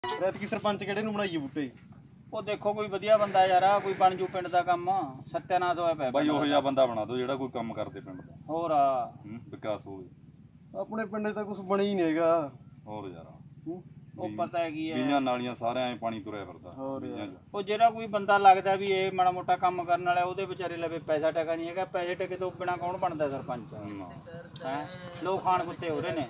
ਐਤਕੀ ਸਰਪੰਚ ਕਿਹੜੇ ਨੂੰ ਬਣਾਈਏ ਬੂਟੇ? ਉਹ ਦੇਖੋ ਕੋਈ ਵਧੀਆ ਬੰਦਾ ਯਾਰ, ਕੋਈ ਬਣ ਜੂ ਪਿੰਡ ਦਾ ਕੰਮ। ਸੱਤਿਆਨਾਸ਼ ਹੋਇਆ ਪਿਆ ਬਾਈ ਉਹੋ ਜਿਹਾ ਬੰਦਾ ਬਣਾ ਦਿਓ ਜਿਹੜਾ ਕੋਈ ਕੰਮ ਕਰਦੇ ਪਿੰਡ ਦਾ। ਹੋਰ ਵਿਕਾਸ ਹੋਵੇ। ਆਪਣੇ ਪਿੰਡੇ ਤਾਂ ਕੁਝ ਬਣਿਆ ਹੀ ਨਹੀਂ ਹੈਗਾ। ਹੋਰ ਯਾਰ ਉਹ ਪਤਾ ਹੈ ਕੀ ਹੈ, ਗਲੀਆਂ ਨਾਲੀਆਂ ਸਾਰੇ ਐ ਪਾਣੀ ਤੁਰਿਆ ਫਿਰਦਾ। ਉਹ ਜਿਹੜਾ ਕੋਈ ਬੰਦਾ ਲੱਗਦਾ ਵੀ ਇਹ ਮਾੜਾ ਮੋਟਾ ਕੰਮ ਕਰਨ ਵਾਲਾ, ਉਹਦੇ ਵਿਚਾਰੇ ਲਵੇ ਪੈਸਾ ਟਕਾ ਨਹੀਂ ਹੈਗਾ। ਪੈਸੇ ਟਕੇ ਤੋਂ ਬਿਨਾ ਕੌਣ ਬਣਦਾ ਸਰਪੰਚ? ਹੈ ਲੋਕ ਖਾਣ ਕੁੱਤੇ ਹੋ ਰਹੇ ਨੇ।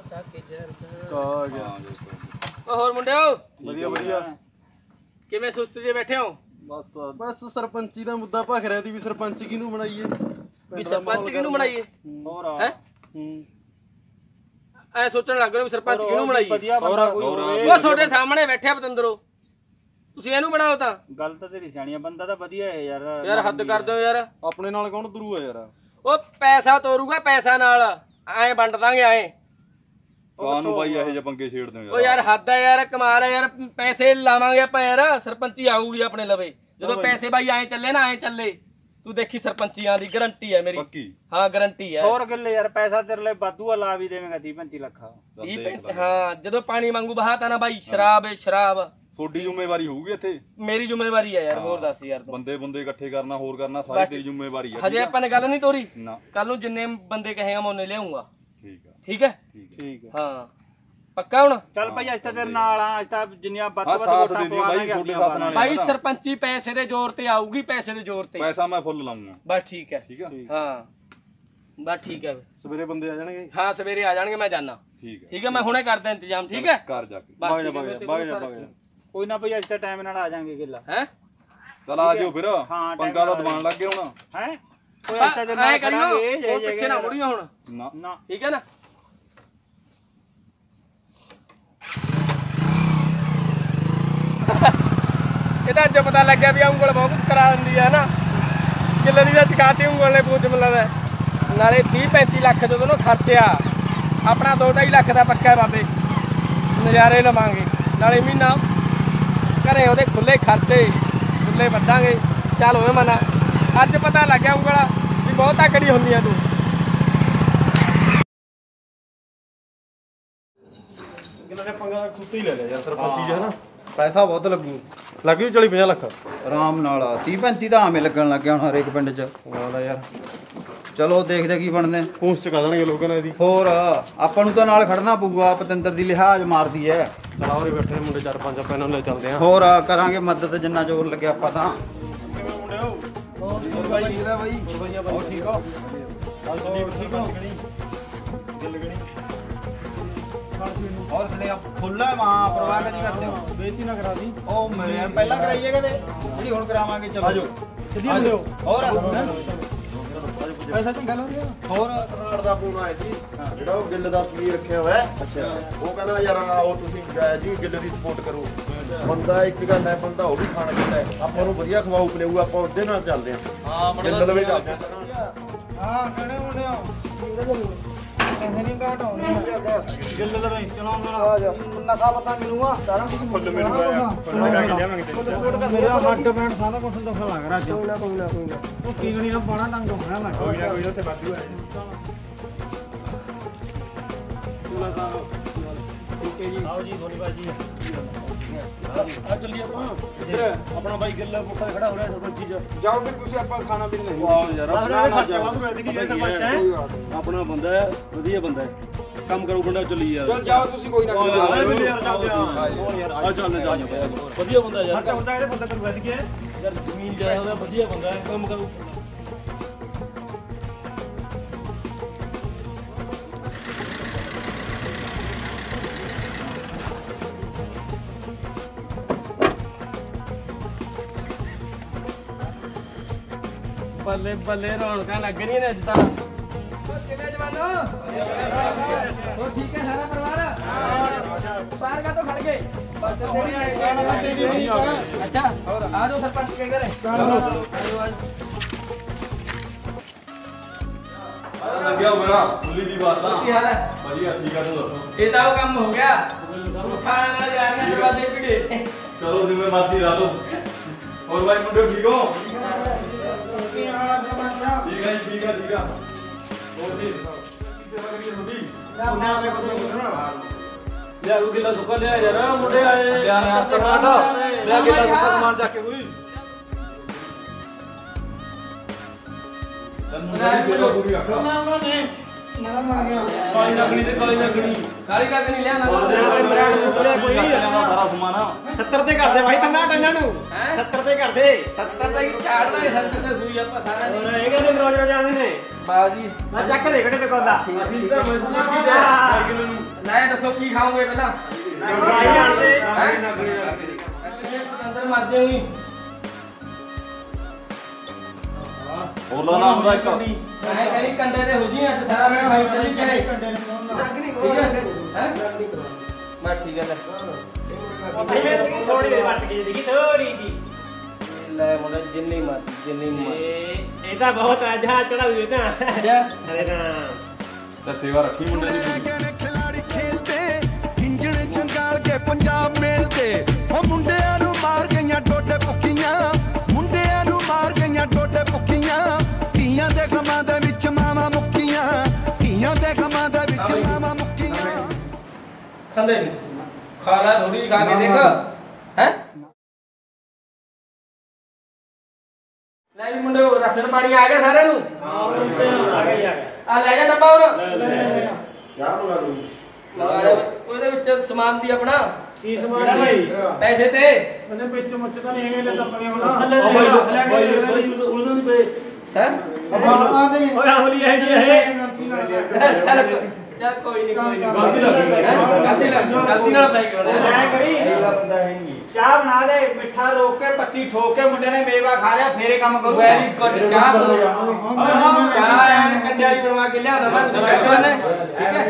ਹੋਰ ਮੁੰਡਿਓ ਵਧੀਆ ਵਧੀਆ। ਕਿਵੇਂ ਸੁਸਤ ਜੇ ਬੈਠੇ ਹੋ? ਬਸ ਸਰਪੰਚੀ ਦਾ ਮੁੱਦਾ ਭਖ ਰਿਹਾ ਸੀ ਵੀ ਸਰਪੰਚ ਕਿਹਨੂੰ ਬਣਾਈਏ, ਵੀ ਸਰਪੰਚ ਕਿਹਨੂੰ ਬਣਾਈਏ? ਹੋਰ ਹੈ ਐ ਸੋਚਣ ਲੱਗ ਰਹੇ ਵੀ ਸਰਪੰਚ ਕਿਹਨੂੰ ਬਣਾਈਏ? ਵਧੀਆ ਬੰਦਾ ਕੋਈ ਹੋਵੇ। ਉਹ ਤੁਹਾਡੇ ਸਾਹਮਣੇ ਬੈਠਿਆ ਪਤੰਦਰੋ, ਤੁਸੀਂ ਇਹਨੂੰ ਬਣਾਓ ਤਾਂ। ਗੱਲ ਤਾਂ ਤੇਰੀ ਸਿਆਣੀ ਆ, ਬੰਦਾ ਤਾਂ ਵਧੀਆ ਹੈ ਯਾਰ। ਯਾਰ ਹੱਦ ਕਰ ਦਿਓ ਯਾਰ। ਆਪਣੇ ਨਾਲ ਕੌਣ ਤੁਰੂ ਆ ਯਾਰ? ਉਹ ਪੈਸਾ ਤੋਰੂਗਾ, ਪੈਸਾ ਨਾਲ ਐ ਵੰਡ ਦਾਂਗੇ ਐ। ਕਾਨੂੰ ਬਾਈ ਇਹੋ ਜਿਹੇ ਪੰਗੇ ਛੇੜਦੇ ਹੋ ਉਹ ਯਾਰ ਹੱਦ ਆ ਯਾਰ, ਕਮਾਲ ਆ ਯਾਰ। ਪੈਸੇ ਲਾਵਾਂਗੇ ਆਪਾਂ ਯਾਰ, ਸਰਪੰਚੀ ਆਊਗੀ ਆਪਣੇ ਲਵੇ। ਜਦੋਂ ਪੈਸੇ ਬਾਈ ਐ ਚੱਲੇ ਨਾ, ਐ ਚੱਲੇ, ਤੂੰ ਦੇਖੀ ਸਰਪੰਚੀਆਂ ਦੀ ਗਾਰੰਟੀ ਹੈ ਮੇਰੀ। ਪੱਕੀ? ਹਾਂ ਗਾਰੰਟੀ ਹੈ। ਹੋਰ ਗੱਲੇ ਯਾਰ, ਪੈਸਾ ਤੇਰੇ ਲਈ ਵਾਧੂ ਆ, ਲਾ ਵੀ ਦੇਵੇਂਗਾ 30-35 ਲੱਖ। ਹਾਂ ਜਦੋਂ ਪਾਣੀ ਵਾਂਗੂ ਬਹਾਤਾ ਨਾ ਬਾਈ, ਸ਼ਰਾਬ ਏ ਸ਼ਰਾਬ। ਤੁਹਾਡੀ ਜ਼ਿੰਮੇਵਾਰੀ ਹੋਊਗੀ ਇੱਥੇ। ਮੇਰੀ ਜ਼ਿੰਮੇਵਾਰੀ ਹੈ ਯਾਰ। ਹੋਰ ਦੱਸ ਯਾਰ ਤੂੰ। ਬੰਦੇ ਇਕੱਠੇ ਕਰਨਾ, ਹੋਰ ਕਰਨਾ, ਸਾਰੀ ਤੇਰੀ ਜ਼ਿੰਮੇਵਾਰੀ ਹੈ। ਹਜੇ ਆਪਾਂ ਨੇ ਗੱਲ ਨਹੀਂ ਤੋਰੀ ਨਾ। ਕੱਲ ਨੂੰ ਜਿੰਨੇ ਬੰਦੇ ਕਹੇਗਾ ਮੈਂ ਉਹਨੇ ਲਿਆਉਂਗਾ। ਠੀਕ ਆ ਠੀਕ ਹੈ ਠੀਕ ਹੈ। ਹਾਂ ਪੱਕਾ ਹੁਣ? ਚੱਲ ਭਾਈ ਅੱਜ ਤਾਂ ਤੇਰੇ ਨਾਲ ਆ, ਅੱਜ ਤਾਂ ਜਿੰਨੀਆਂ ਵੱਧ ਹਾਂ, ਵੱਧ ਸਾਥ ਵੋਟਾਂ ਦੇ ਦਿਓ ਪਵਾ ਬਾਈ, ਦਾਂਗੇ ਤੁਹਾਡੇ ਆਪਣੀਆਂ ਸਾਥ ਨਾਲ। ਭਾਈ ਸਰਪੰਚੀ ਪੈਸੇ ਦੇ ਜ਼ੋਰ ਤੇ ਆਊਗੀ, ਪੈਸੇ ਦੇ ਜ਼ੋਰ ਤੇ। ਪੈਸਾ ਮੈਂ ਫੁੱਲ ਲਾਉਂਗਾ। ਬਸ ਠੀਕ ਹੈ। ਠੀਕ ਆ। ਹਾਂ ਬਸ ਠੀਕ ਹੈ। ਸਵੇਰੇ ਬੰਦੇ ਆ ਜਾਣਗੇ? ਹਾਂ ਸਵੇਰੇ ਆ ਜਾਣਗੇ, ਮੈਂ ਜਾਣਾ। ਠੀਕ ਹੈ ਠੀਕ ਹੈ, ਮੈਂ ਹੁਣੇ ਕਰਦਾ ਇੰਤਜ਼ਾਮ। ਠੀਕ ਹੈ ਘਰ ਜਾ ਕੇ। ਬਸ ਠੀਕ ਹੈ। ਕੋਈ ਨਾ ਭਾਈ ਅੱਜ ਤਾਂ ਟਾਈਮ ਨਾਲ ਆ ਜਾਾਂਗੇ ਗਿੱਲਾ। ਹੈ ਚਲ ਆ ਜਾਓ ਫਿਰ। ਹਾਂ, ਪੰਗਾ ਦਾ ਦਬਾਨ ਲੱਗ ਗਿਆ ਹੁਣ। ਹੈ ਕੋਈ ਅੱਜ ਤਾਂ ਤੇਰੇ ਨਾਲ ਖੜਾਂਗੇ। ਉਹ ਪਿੱਛੇ ਨਾ ਮੁੜੀਓ ਹੁਣ। ਨਾ ਨਾ ਠੀਕ ਹੈ ਨਾ? ਇਹਦਾ ਅੱਜ ਪਤਾ ਲੱਗਿਆ ਵੀ ਉਂਗਲ ਬਹੁਤ ਕੁਛ ਕਰਾ ਦਿੰਦੀ ਹੈ ਨਾ। ਕਿੱਲੇ ਦੀ ਤਾਂ ਚਕਾਤੀ ਉਂਗਲ ਨੇ ਪੂਛ ਮਿਲਦਾ। ਨਾਲੇ 30-35 ਲੱਖ ਜਦੋਂ ਨੂੰ ਖਰਚਿਆ, ਆਪਣਾ 2-2.5 ਲੱਖ ਦਾ ਪੱਕਾ ਬਾਬੇ। ਨਜ਼ਾਰੇ ਲਵਾਂਗੇ, ਨਾਲੇ ਮਹੀਨਾ ਘਰੇ ਉਹਦੇ ਖੁੱਲੇ ਖਰਚੇ, ਖੁੱਲੇ ਵੱਢਾਂਗੇ। ਚੱਲ ਹੋਵੇ ਮਨਾ। ਅੱਜ ਪਤਾ ਲੱਗਿਆ ਉਂਗਲ ਵੀ ਬਹੁਤ ਤਕੜੀ ਹੁੰਦੀ ਆ ਤੂੰ। ਕਿੰਨਾ ਪੰਗਾ ਖੁੱਤੀ ਲੈ ਲਿਆ ਯਾਰ ਸਰਪੰਚੀ ਹੈ ਨਾ। ਪੈਸਾ ਬਹੁਤ ਲੱਗੂ। ਲੱਗੂ 40-50 ਲੱਖ ਆਰਾਮ ਨਾਲ। 30-35 ਤਾਂ ਆਵੇਂ ਲੱਗਣ ਲੱਗ ਗਿਆ ਹੁਣ ਹਰੇਕ ਪਿੰਡ 'ਚ। ਵਾਲਾ ਯਾਰ ਚਲੋ ਦੇਖਦੇ ਕੀ ਬਣਦੇ। ਪੂੰਛ ਚਕਾ ਦੇਣਗੇ ਲੋਕਾਂ ਨੇ ਇਹਦੀ। ਹੋਰ ਆਪਾਂ ਨੂੰ ਤਾਂ ਨਾਲ ਖੜਨਾ ਪਊਗਾ। ਪਤੰਦਰ ਦੀ ਲਿਹਾਜ਼ ਮਾਰਦੀ ਐ। ਚਲਾ ਉਰੇ ਬੈਠੇ ਮੁੰਡੇ 4-5 ਆਪਾਂ ਇਹਨਾਂ ਨੂੰ ਲੈ ਚੱਲਦੇ ਆ। ਹੋਰ ਕਰਾਂਗੇ ਮਦਦ ਜਿੰਨਾ ਜ਼ੋਰ ਲੱਗਿਆ ਆਪਾਂ ਤਾਂ। ਕਿਵੇਂ ਮੁੰਡੇ ਹੋ? ਹੋਰ ਬਾਈ ਠੀਕ ਆ ਬਾਈ। ਹੋਰ ਠੀਕ ਹੋ? ਠੀਕ ਹੋ? ਗਿੱਲ ਗਣੀ ਹੋਰ ਸੁਣਿਆ ਫੁੱਲਾ ਮਾਂ ਪਰਵਾਹ ਕਦੀ ਕਰਦੇ ਹੋ? ਬੇਇੱਜ਼ਤੀ ਨਾ ਕਰਾ ਦੀ। ਉਹ ਮੈਂ ਪਹਿਲਾਂ ਕਰਾਈਏ ਕਦੇ, ਜਿਹੜੀ ਹੁਣ ਕਰਾਵਾਂਗੇ। ਚਲੋ ਆਜੋ ਕਿੱਦੀ ਹੁੰਦੇ ਹੋ? ਹੋਰ ਪੈਸਾ ਚੰਗਾ ਲੱਗ ਰਿਹਾ। ਹੋਰ ਸਰਦਾਰ ਦਾ ਫੋਨ ਆਇਆ ਸੀ ਜਿਹੜਾ ਉਹ ਗਿੱਲ ਦਾ ਪੀ ਰੱਖਿਆ ਹੋਇਆ ਹੈ। ਅੱਛਾ ਉਹ ਕਹਿੰਦਾ ਯਾਰ ਆਓ ਤੁਸੀਂ ਜੀ ਗਿੱਲ ਦੀ ਸਪੋਰਟ ਕਰੋ। ਬੰਦਾ ਇੱਕ ਗੱਲ ਹੈ, ਬੰਦਾ ਉਹ ਵੀ ਖਾਣਾ ਚਾਹੁੰਦਾ ਹੈ। ਆਪਾਂ ਨੂੰ ਵਧੀਆ ਖਵਾਊ ਪਿਲਾਊ, ਆਪਾਂ ਉਹਦੇ ਨਾਲ ਚੱਲਦੇ ਹਾਂ। ਹਾਂ ਗਿੱਲ ਲਵੇ ਚੱਲਦੇ ਹਾਂ। ਹਾਂ ਕਿਹੜੇ ਮੁੰਡੇ ਹੋ? ਗਿੱਲ ਲਵੇ ਚਲਾਉਣ ਆ ਜਾ ਨਸ਼ਾ ਪਤਾ ਮਿਲੂਗਾ ਸਾਰਾ ਕੁਝ ਫੁੱਲ ਮੈਨੂੰ ਆਇਆ। ਫੁੱਲ ਲਗਾ ਕੇ ਲਿਆਵਾਂਗੇ ਤੇ। ਮੇਰਾ ਹੱਡ ਪੈਣ ਸਾਰਾ ਕੁਝ ਦੱਸਣ ਲੱਗ ਰਿਹਾ ਅੱਜ। ਕੋਈ ਨਾ ਉਹ ਕੀਗਣੀ ਨਾਲ ਬੜਾ ਟੰਗ ਹੋਣਾ ਮੈਂ। ਕੋਈ ਨਾ ਉੱਥੇ ਵਾਧੂ ਹੈ। ਠੀਕ ਹੈ ਜੀ। ਆਓ ਜੀ ਥੋੜੀ ਬਾਜੀ ਆ ਚੱਲੀਏ ਆਪਾਂ। ਇੱਧਰ ਆਪਣਾ ਬਾਈ ਗਿੱਲ ਮੁੱਖਾ ਖੜਾ ਹੋ ਰਿਹਾ ਸਰਪੰਚੀ ਚ। ਜਾਓ ਫਿਰ ਤੁਸੀਂ ਆਪਾਂ ਖਾਣਾ ਪੀਣਾ ਨਹੀਂ। ਵਾਹ ਯਾਰ ਆਪਣਾ ਬੰਦਾ ਹੈ, ਵਧੀਆ ਬੰਦਾ ਹੈ, ਕੰਮ ਕਰੂ ਬੰਦਾ। ਚੱਲੀ ਯਾਰ ਚਲ ਜਾਓ ਤੁਸੀਂ ਕੋਈ ਨਾ। ਯਾਰ ਚੱਲਦੇ ਆ ਯਾਰ। ਆ ਚੱਲ ਵਧੀਆ ਬੰਦਾ ਯਾਰ। ਖਰਚਾ ਹੁੰਦਾ ਇਹਦੇ ਬੰਦਾ ਤੈਨੂੰ ਵਧ ਗਿਆ ਯਾਰ। ਜ਼ਮੀਨ ਜਾਇ ਉਹਦਾ ਵਧੀਆ ਬੰਦਾ ਹੈ, ਕੰਮ ਕਰੂ। ਬੱਲੇ ਬੱਲੇ ਰੌਣਕਾਂ ਲੱਗ ਰਹੀਆਂ ਨੇ ਅੱਜ ਤਾਂ। ਕਿਵੇਂ ਜਵਾਨੋ? ਹੋ ਠੀਕ ਹੈ ਸਾਰਾ ਪਰਿਵਾਰ? ਬਾਹਰ ਕਾ ਤੋਂ ਖੜ ਗਏ? ਅੱਛਾ ਆ ਜਾਓ ਸਰਪੰਚ ਕੇ ਘਰੇ। ਲੱਗਿਆ ਹੋਇਆ ਮੁੱਲੀ ਦੀ ਬਾਤ ਤਾਂ। ਕੀ ਹਾਲ ਹੈ? ਵਧੀਆ ਠੀਕ ਆ। ਤੂੰ ਦੱਸੋ? ਇਹ ਤਾਂ ਉਹ ਕੰਮ ਹੋ ਗਿਆ। ਖਾਣ ਨਾਲ ਯਾਰ ਨੇ ਬਾਦੇ ਪੀੜੇ। ਚਲੋ ਜਿਵੇਂ ਮਰਜ਼ੀ ਲਾ ਦੋ। ਹੋਰ ਬਾਈ ਮੁੰਡੇ ਠੀਕ ਹੋ? ਠੀਕ ਹੈ ਜੀ, ਠੀਕ ਆ। ਹੋਰ ਜੀ ਲਿਆ ਉਹ ਕਿਲਾ ਸੁੱਕਾ ਲਿਆ ਯਾਰ ਮੁੰਡੇ ਆਏ ਲਿਆ ਯਾਰ ਕਰਨਾਟਾ ਲਿਆ ਕਿਲਾ ਸੁੱਕਾ ਸਮਾਨ ਚੱਕ ਕੇ ਕੋਈ ਤੈਨੂੰ ਨਹੀਂ ਤੇਰਾ ਪੂਰੀ ਰੱਖ ਕਾਲੀ ਲੱਗਣੀ ਤੇ ਕਾਲੀ ਲੱਗਣੀ ਕਾਲੀ ਕੱਕ ਨਹੀਂ ਲਿਆ ਨਾ ਸਾਰਾ ਸਮਾਨ 70 ਤੇ ਕਰਦੇ ਭਾਈ ਤੰਨਾ ਟੰਨਾਂ ਨੂੰ 70 ਤੇ ਕਰਦੇ 70 ਤੱਕ ਚਾੜਦਾ 70 ਤੇ ਸੂਈ ਆਪਾਂ ਸਾਰਾ ਹੁਣ ਇਹ ਕਹਿੰਦੇ ਰੋਜ਼ ਰੋਜ਼ ਆਉਂਦੇ ਨੇ ਬਾਜੀ ਮੈਂ ਚੱਕ ਦੇ ਘਟੇ ਤੇ ਕੋਲਾ ਅਸੀਂ ਤਾਂ ਮਜ਼ਦੂਰੀ ਦੇ 2 ਕਿਲੋ ਨੂੰ ਲੈ ਦੱਸੋ ਕੀ ਖਾਓਗੇ ਪਹਿਲਾਂ ਅੰਦਰ ਮਾਰਦੇ ਹੋਈ ਬੋਲਾ ਨਾ ਹੁੰਦਾ ਇੱਕ ਮੈਂ ਕਹਿੰਦੀ ਕੰਡੇ ਤੇ ਹੋ ਜੀ ਅੱਜ ਸਾਰਾ ਮੇਰਾ ਭਾਈ ਚੱਲੀ ਚਾਹੇ ਠੀਕ ਹੈ ਹੈ ਮੈਂ ਠੀਕ ਹੈ ਲੈ ਥੋੜੀ ਦੇਰ ਵੱਟ ਗਈ ਦੇਖੀ ਥੋੜੀ ਜੀ ਲੈ ਮੁੰਡਾ ਜਿੰਨੀ ਮਤ ਇਹ ਤਾਂ ਬਹੁਤ ਆ ਜਹਾ ਚੜਾ ਹੋਈ ਤਾਂ ਅੱਛਾ ਅਰੇ ਨਾ ਤੇ ਸੇਵਾ ਰੱਖੀ ਮੁੰਡੇ ਦੀ ਖਿਲਾੜੀ ਖੇਲਦੇ ਇੰਜਣ ਜੰਗਾਲ ਕੇ ਪੰਜਾਬ ਮੇਲਦੇ ਉਹ ਮੁੰਡਿਆਂ ਨੂੰ ਮਾਰ ਗਈਆਂ ਡੋਡੇ ਪੁੱਕੀਆਂ ਮੁੰਡਿਆਂ ਨੂੰ ਮਾਰ ਗਈਆਂ ਡੋਡੇ ਪੁੱਕੀਆਂ ਧੀਆਂ ਦੇ ਗਮਾਂ ਦੇ ਵਿੱਚ ਮਾਵਾਂ ਮੁੱਕੀਆਂ ਧੀਆਂ ਦੇ ਗਮਾਂ ਦੇ ਵਿੱਚ ਮਾਵਾਂ ਮੁੱਕੀਆਂ ਖਾਂਦੇ ਨਹੀਂ ਖਾ ਲੈ ਥੋੜੀ ਖਾ ਕੇ ਦੇਖ ਹੈ ਲੈ ਵੀ ਮੁੰਡੇ ਰਸਨ ਪਾਣੀ ਆ ਗਿਆ ਸਾਰਿਆਂ ਨੂੰ ਆ ਗਿਆ ਆ ਲੈ ਜਾ ਡੱਬਾ ਹੁਣ ਚਾਹ ਬਣਾ ਲਓ ਲਗਾ ਦੇ ਉਹਦੇ ਵਿੱਚ ਸਮਾਨ ਦੀ ਆਪਣਾ ਕੀ ਸਮਾਨ ਹੈ ਭਾਈ ਪੈਸੇ ਤੇ ਉਹਦੇ ਵਿੱਚ ਮੁੱਚ ਤਾਂ ਨਹੀਂ ਹੈਗੇ ਲੈ ਦੱਪਗੇ ਹੁਣ ਥੱਲੇ ਦੇ ਉਹਨਾਂ ਨਹੀਂ ਪਏ ਹੈ ਓਏ ਆਵਲੀ ਹੈ ਜੀ ਇਹ ਚੱਲ ਕੋਈ ਨਹੀਂ ਕੋਈ ਨਹੀਂ ਗਲਤੀ ਲੱਗ ਗਈ ਗਲਤੀ ਨਾਲ ਪੈ ਗਿਆ ਐ ਕਰੀ ਚਾਹ ਬਣਾ ਦੇ ਮਿੱਠਾ ਰੋਕ ਕੇ ਪੱਤੀ ਠੋਕ ਕੇ ਮੁੰਡੇ ਨੇ ਮੇਵਾ ਖਾ ਲਿਆ ਫੇਰੇ ਕੰਮ ਕਰੂ ਵੈਰੀ ਗੁੱਡ ਚਾਹ ਚਾਹ ਐਨ ਕੰਡੇ ਵਾਲੀ ਬਣਵਾ ਕੇ ਲਿਆਉਣਾ ਮੈਂ ਠੀਕ ਹੈ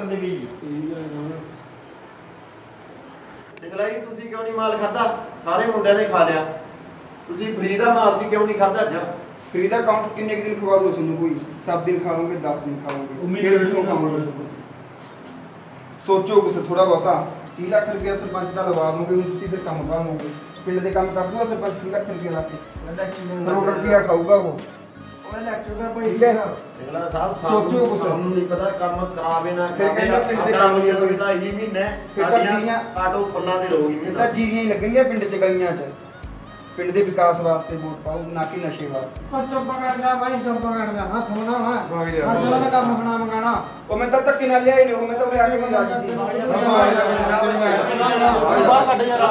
ਟਿਕਲਾ ਜੀ ਤੁਸੀਂ ਕਿਉਂ ਨਹੀਂ ਮਾਲ ਖਾਦਾ ਸਾਰੇ ਮੁੰਡਿਆਂ ਨੇ ਖਾ ਲਿਆ ਤੁਸੀਂ ਫਰੀ ਦਾ ਮਾਲ ਦੀ ਕਿਉਂ ਨਹੀਂ ਖਾਦਾ ਅੱਜ फ्री का काउंट कितने दिन खवा दो सुनो कोई 7 दिन खाओगे 10 दिन खाओगे फिर कितों खाओगे सोचो कुछ थोड़ा बहुता 30 लाख रुपया सरपंच का लवा दोगे तुसी फिर काम खाओगे पिंड दे काम कर दूगा सरपंच 30 लाख रुपया लाके करोड़ रुपया खाऊगा वो ओए लेक्चर का भाई ठीक है ਟਿਕਲਾ ਸਾਹਿਬ ਸੋਚੋ ਕੁਛ। ਸਾਨੂੰ ਨਹੀਂ ਪਤਾ ਕੰਮ ਕਰਾਵੇ ਨਾ ਫਿਰ ਕਹਿੰਦਾ ਪਿੰਡ ਦੇ ਕੰਮ ਨਹੀਂ ਹੋਏ। ਤਾਂ ਇਹੀ ਮਹੀਨਾ ਫਿਰ ਤਾਂ ਸਾਡੀਆਂ ਜੀਆਂ- ਆਟੋ ਪੰਨਾਂ ਦੇ ਰਹੂਗੀ ਇਹ ਤਾਂ ਮਹੀਨਾ ਜੀਰੀਆਂ ਹੀ ਲੱਗਣਗੀਆਂ ਪਿੰਡ ਚ ਗਲੀਆਂ ਚ ਪਿੰਡ ਦੇ ਵਿਕਾਸ ਵਾਸਤੇ ਵੋਟ ਪਾਓ ਨਾ ਕਿ ਨਸ਼ੇ ਵਾਸਤੇ ਚੁੱਪ ਕਰ ਜਾ ਭਾਈ ਚੁੱਪ ਕਰ ਜਾ ਹੱਥ ਬਣਾ ਵਾ ਅੱਜ ਦਾ ਕੰਮ ਬਣਾ ਮੰਗਾਣਾ ਉਹ ਮੈਂ ਤਾਂ ਧੱਕੇ ਨਾਲ ਲਿਆਈ ਨਹੀਂ ਉਹ ਮੈਂ ਤਾਂ ਉਰੇ ਆ ਕੇ ਮੰਗਾ ਦਿੱਤੀ ਬਾਹਰ ਕੱਢ ਜਾ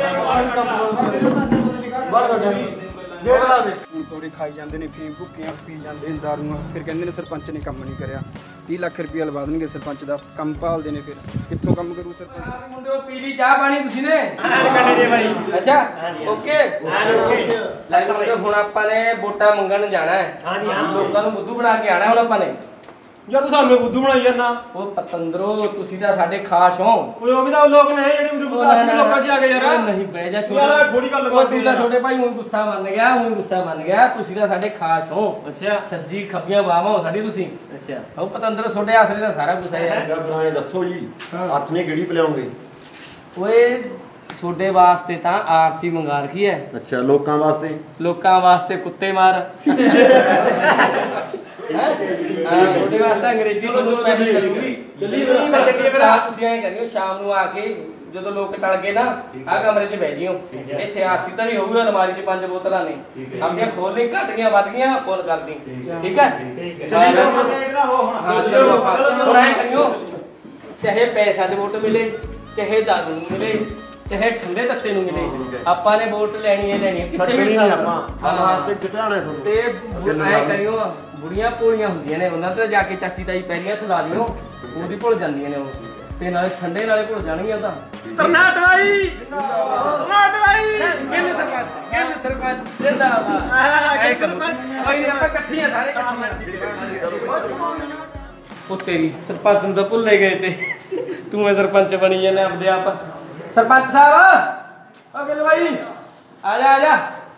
ਬਾਹਰ ਕੱਢ ਗੇਟ ਲਾ ਦੇ ਹੁਣ ਤੋੜੇ ਖਾਈ ਜਾਂਦੇ ਨੇ ਫੀਮ ਭੁੱਕੀਆਂ ਪੀ ਜਾਂਦੇ ਨੇ ਦਾਰੂਆਂ ਫਿਰ ਕਹਿੰਦੇ ਨੇ ਸਰਪੰਚ ਨੇ ਕੰਮ ਨਹੀਂ ਕਰਿਆ 30 ਲੱਖ ਰੁਪਇਆ ਲਵਾ ਦੇਣਗੇ ਸਰਪੰਚ ਦਾ ਕੰਮ ਭਾਲਦੇ ਨੇ ਫਿਰ ਕਿੱਥੋਂ ਕੰਮ ਕਰੂ ਸਰਪੰਚ ਮੁੰਡੇ ਉਹ ਪੀ ਲਈ ਚਾਹ ਪਾਣੀ ਤੁਸੀਂ ਨੇ ਕੱਢ ਦੇ ਭਾਈ ਅੱਛਾ ਓਕੇ ਲੈ ਮੁੰਡੇ ਹੁਣ ਆਪਾਂ ਨੇ ਵੋਟਾਂ ਮੰਗਣ ਜਾਣਾ ਹੈ ਹਾਂਜੀ, ਹਾਂ। ਲੋਕਾਂ ਨੂੰ ਬੁੱਧੂ ਬਣਾ ਕੇ ਆਣਾ ਹੁਣ ਆਪਾਂ ਨੇ ਯਾਰ ਤੂੰ ਸਾਨੂੰ ਬੁੱਧੂ ਬਣਾਈ ਜਾਂਦਾ ਉਹ ਪਤੰਦਰੋ ਤੁਸੀਂ ਤਾਂ ਸਾਡੇ ਖਾਸ ਹੋ ਓਏ ਉਹ ਵੀ ਤਾਂ ਲੋਕ ਨੇ ਜਿਹੜੇ ਉਰੇ ਬੁੱਧਾ ਅਸੀਂ ਲੋਕਾਂ 'ਚ ਆ ਗਏ ਯਾਰ ਉਹ ਨਹੀਂ ਬਹਿ ਜਾ ਛੋਟਾ ਯਾਰ ਥੋੜੀ ਗੱਲ ਉਹ ਤੂੰ ਤਾਂ ਛੋਟੇ ਭਾਈ ਹੁਣ ਗੁੱਸਾ ਮੰਨ ਗਿਆ ਹੁਣ ਗੁੱਸਾ ਮੰਨ ਗਿਆ ਤੁਸੀਂ ਤਾਂ ਸਾਡੇ ਖਾਸ ਹੋ ਅੱਛਾ ਸੱਜੀ ਖੱਬੀਆਂ ਬਾਹਾਂ ਹੋ ਸਾਡੀ ਤੁਸੀਂ ਅੱਛਾ ਉਹ ਪਤੰਦਰੋ ਛੋਟੇ ਆਸਰੇ ਦਾ ਸਾਰਾ ਗੁੱਸਾ ਹੈ ਜਾਂ ਫਿਰ ਐਂ ਦੱਸੋ ਜੀ ਹਾਂ। ਹੱਥ ਨੇ ਕਿਹੜੀ ਪਿਲਾਉਂਗੇ ਓਏ ਛੋਟੇ ਵਾਸਤੇ ਤਾਂ ਆਰਸੀ ਮੰਗਾ ਰੱਖੀ ਹੈ ਅੱਛਾ ਲੋਕਾਂ ਵਾਸਤੇ ਲੋਕਾਂ ਵਾਸਤੇ ਕੁੱਤੇ ਮਾਰ ਹਾਂ ਛੋਟੇ ਵਾਸਤੇ ਅੰਗਰੇਜ਼ੀ ਤੋਂ ਸਪੈਸ਼ਲ ਚੱਲੂਗੀ ਚੱਲੀ ਚੱਲੀਏ ਫਿਰ ਤੁਸੀਂ ਐਂ ਕਰਿਓ ਸ਼ਾਮ ਨੂੰ ਆ ਕੇ ਜਦੋਂ ਲੋਕ ਟਲ ਗਏ ਨਾ ਆ ਕਮਰੇ 'ਚ ਬਹਿ ਜਿਓ ਇੱਥੇ ਆਰਸੀ ਤਾਂ ਨਹੀਂ ਹੋਊਗਾ ਅਲਮਾਰੀ 'ਚ 5 ਬੋਤਲਾਂ ਨੇ ਆਪਣੀਆਂ ਖੋਲ ਲਈ ਘਟ ਗਈਆਂ ਵੱਧ ਗਈਆਂ ਫੋਨ ਕਰਦੀ ਠੀਕ ਹੈ ਚੱਲੀ ਨਾ ਹੋ ਹੁਣ ਹਾਂ ਚਲੋ ਹੁਣ ਐਂ ਕਰਿਓ ਚਾਹੇ ਪੈਸਾ 'ਚ ਵੋਟ ਮਿਲੇ ਚਾਹੇ ਦਾਰੂ ਨੂੰ ਮਿਲੇ ਚਾਹੇ ਠੰਡੇ ਤੱਤੇ ਨੂੰ ਮਿਲੇ ਆਪਾਂ ਨੇ ਵੋਟ ਲੈਣੀ ਹੈ ਕਿਸੇ ਛੱਡਣੀ ਵੀ ਨਹੀਂ ਹਿਸਾਬ ਆਪਾਂ ਨਾਲ। ਹਾਲਾਤ ਤੇ ਜਿਤਾਣੇ ਤੁਹਾਨੂੰ ਤੇ ਐ ਕਰਿਓ ਬੁੜੀਆਂ ਭੋਲੀਆਂ ਹੁੰਦੀਆਂ ਨੇ ਉਹਨਾਂ ਤੇ ਜਾ ਕੇ ਚਾਚੀ ਤਾਈ ਪੈਰੀਆਂ ਹੱਥ ਲਾ ਲਿਓ ਉਹਦੀ ਭੁੱਲ ਜਾਂਦੀਆਂ ਨੇ ਉਹ ਤੇ ਨਾਲੇ ਠੰਡੇ ਨਾਲੇ ਭੁੱਲ ਜਾਣਗੀਆਂ ਤਾਂ ਕਰਨਾਟਕਾਈ ਕਰਨਾਟਕਾਈ ਕਹਿੰਦੇ ਸਰਪੰਚ ਜਿੰਦਾਬਾਦ ਐ ਕਰੋ ਕੋਈ ਨਹੀਂ ਆਪਾਂ ਇਕੱਠੀਆਂ ਸਾਰੇ ਇਕੱਠੀਆਂ ਉਹ ਤੇਰੀ ਸਰਪੰਚ ਨੂੰ ਤਾਂ ਭੁੱਲੇ ਗਏ ਤੇ ਤੂੰ ਐ ਸਰਪੰਚ ਬਣੀ ਜਾਂਦਾ ਆਪਦੇ ਆਪ ਸਰਪੰਚ ਸਾਹਿਬ ਓ ਗਿੱਲ ਭਾਈ ਆ ਜਾ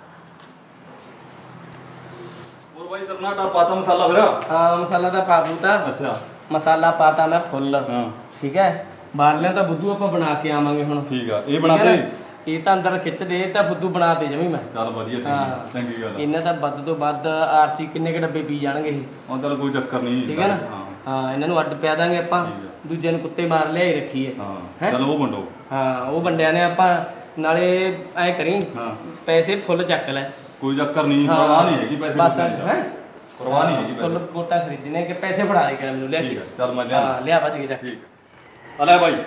ਹੋਰ ਬਾਈ ਕਰਨਾਟਾ ਪਾਤਾ ਮਸਾਲਾ ਫਿਰ ਹਾਂ ਮਸਾਲਾ ਤਾਂ ਪਾ ਦੂਤਾ ਅੱਛਾ ਮਸਾਲਾ ਪਾਤਾ ਮੈਂ ਫੁੱਲ ਹਾਂ ਠੀਕ ਹੈ ਬਾਹਰਲਿਆਂ ਤਾਂ ਬੁੱਧੂ ਆਪਾਂ ਬਣਾ ਕੇ ਆਵਾਂਗੇ ਹੁਣ ਠੀਕ ਆ ਇਹ ਠੀਕ ਬਣਾਤੇ ਹੈ ਨਾ? ਇਹ ਤਾਂ ਅੰਦਰ ਖਿੱਚ ਦੇ ਤਾਂ ਬੁੱਧੂ ਬਣਾ ਤੇ ਜਮੀ ਮੈਂ ਚੱਲ ਵਧੀਆ ਹਾਂ। ਚੰਗੀ ਗੱਲ ਆ ਇਹਨਾਂ ਦਾ ਵੱਧ ਤੋਂ ਵੱਧ ਆਰਸੀ ਕਿੰਨੇ ਕ ਡੱਬੇ ਪੀ ਜਾਣਗੇ ਇਹ ਹੁਣ ਚੱਲ ਕੋਈ ਚੱਕਰ ਨਹੀਂ ਠੀਕ ਹੈ ਨਾ? ਹਾਂ ਹਾਂ ਇਹਨਾਂ ਨੂੰ ਅੱਡ ਪਿਆ ਦਾਂਗੇ ਆਪਾਂ, ਦੂਜੇ ਨੂੰ ਕੁੱਤੇ ਮਾਰ ਲਿਆਈ ਰੱਖੀਏ। ਹਾਂ ਚਲੋ ਉਹ ਵੰਡੋ। ਹਾਂ ਉਹ ਵੰਡਿਆ ਨੇ ਆਪਾਂ, ਨਾਲੇ ਐ ਕਰੀ ਪੈਸੇ ਫੁੱਲ ਚੱਕ ਲੈ। ਕੋਈ ਚੱਕਰ ਨਹੀਂ, ਪਰਵਾਹ ਨਹੀਂ ਹੈਗੀ ਪੈਸੇ ਬਸ ਹੈ, ਪਰਵਾਹ ਨਹੀਂ ਹੈਗੀ ਫੁੱਲ ਵੋਟਾਂ ਖਰੀਦਣੇ ਕਿ ਪੈਸੇ ਫੜਾ ਦੇ ਕਰ ਮੈਨੂੰ ਲਿਆ ਕੇ। ਚੱਲ ਮੈਂ ਲਿਆ। ਹਾਂ ਲਿਆ ਵੱਜ ਕੇ ਚੱਕ। ਠੀਕ ਆ ਲੈ ਬਾਈ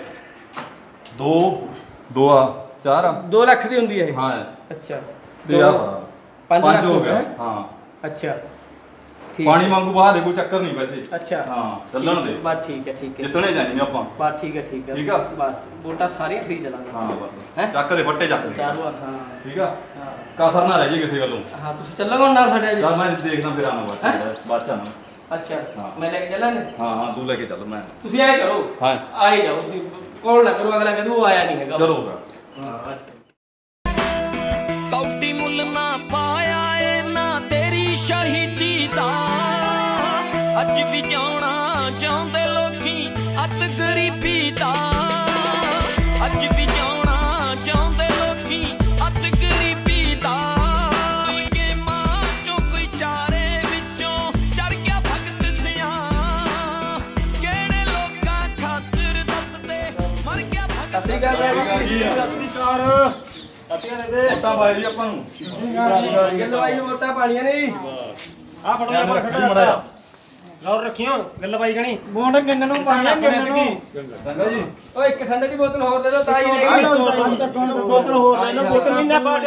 2 ਆ 4 ਆ 2 ਲੱਖ ਦੀ ਹੁੰਦੀ ਹੈ ਇਹ। ਹਾਂ ਅੱਛਾ ਤੇ ਆ 5 ਲੱਖ ਹੋ ਗਿਆ। ਹਾਂ ਅੱਛਾ ਠੀਕ, ਪਾਣੀ ਵਾਂਗੂ ਬਹਾ ਦੇ, ਕੋਈ ਚੱਕਰ ਨਹੀਂ ਪੈਸੇ। ਅੱਛਾ ਹਾਂ ਚੱਲਣ ਦੇ ਬਸ ਠੀਕ ਹੈ ਠੀਕ ਹੈ, ਜਿੱਤਣੇ ਜਾਣੀ ਆਪਾਂ ਬਸ ਠੀਕ ਹੈ ਠੀਕ ਹੈ ਠੀਕ ਆ। ਬਸ ਵੋਟਾਂ ਸਾਰੀਆਂ ਖਰੀਦ ਲਾਂਗੇ। ਹਾਂ ਬਸ ਹੈਂ? ਚੱਕ ਦੇ ਫੱਟੇ ਚੱਕ ਦੇ ਚਾਰੋਂ ਹੱਥ। ਹਾਂ ਠੀਕ ਆ, ਹਾਂ ਕਾਸਰ ਨਾ ਰਹਿ ਜੀ ਕਿਸੇ ਗੱਲੋਂ। ਹਾਂ ਤੁਸੀਂ ਚੱਲੋਗੇ ਹੁਣ ਨਾਲ ਸਾਡੇ? ਚੱਲ ਮੈਂ ਦੇਖਦਾ ਫਿਰ ਆਣਾ ਬਾਅਦ ਚ ਆਣਾ। ਅੱਛਾ ਹਾਂ। ਮੈਂ ਲੈ ਕੇ ਚੱਲਾਂ? ਹਾਂ ਹਾਂ ਤੂੰ ਲੈ ਕੇ ਚੱਲ। ਮੈਂ ਤੁਸੀਂ ਐ ਕਰੋ, ਹਾਂ ਆ ਹੀ ਜਾਓ ਤੁਸੀਂ, ਕੋਲ ਨਾ ਕਰੋ, ਅਗਲਾ ਕਹਦੂ ਉਹ ਆਇਆ ਨਹੀਂ ਹੈਗਾ। ਚਲੋ ਹਾਂ ਅੱਛਾ। ਕੌਡੀ ਮੁੱਲ ਨਾ ਪਾਇਆ ਏ ਨਾ ਤੇਰੀ ਸ਼ਹੀਦੀ ਦਾ, ਅੱਜ ਵੀ ਜਾਣਾ ਚਾਹੁੰਦੇ ਲੋਕੀ ਅੱਤ ਗਰੀਬੀ ਦਾ, ਅੱਜ ਵੀ ਜਾਣਾ ਚਾਹੁੰਦੇ ਲੋਕੀ ਅੱਤ ਗਰੀਬੀ ਦਾ। ਕਿ ਮਾਂ ਚੋਂ ਕੋਈ ਚਾਰੇ ਵਿੱਚੋਂ ਚੜ ਗਿਆ ਭਗਤ ਸਿਆਂ, ਕਿਹੜੇ ਲੋਕਾਂ ਖਾਤਰ ਦੱਸਦੇ ਮਰ ਗਿਆ ਭਗਤ ਸਤਿ ਸ਼੍ਰੀ ਅਕਾਲ। ਵੋਟਾਂ ਪਾਈ ਜੀ ਆਪਾਂ ਨੂੰ। ਗੱਲਬਾਈ ਨੂੰ ਵੋਟਾਂ ਪਾਣੀਆਂ ਨੇ। ਆ ਫੜੋ ਧਿਆਨ ਰੱਖੀ ਮੜਾ ਜਾ। ਗੌਰ ਰੱਖਿਓ ਗੱਲ ਬਾਈ ਗਣੀ ਮੋਹਣ ਕਿੰਨ ਨੂੰ ਪਾਣੀ ਕਿੰਨ ਨੂੰ ਚੰਗਾ ਜੀ। ਓਏ ਇੱਕ ਠੰਡੇ ਦੀ ਬੋਤਲ ਹੋਰ ਦੇ ਦਿਓ ਤਾਂ ਹੀ ਆ ਨਹੀਂ। ਲਓ ਬੋਤਲ ਹੋਰ ਲੈ ਲਓ, ਬੋਤਲ ਮਹੀਨਾ ਪਾਟੇ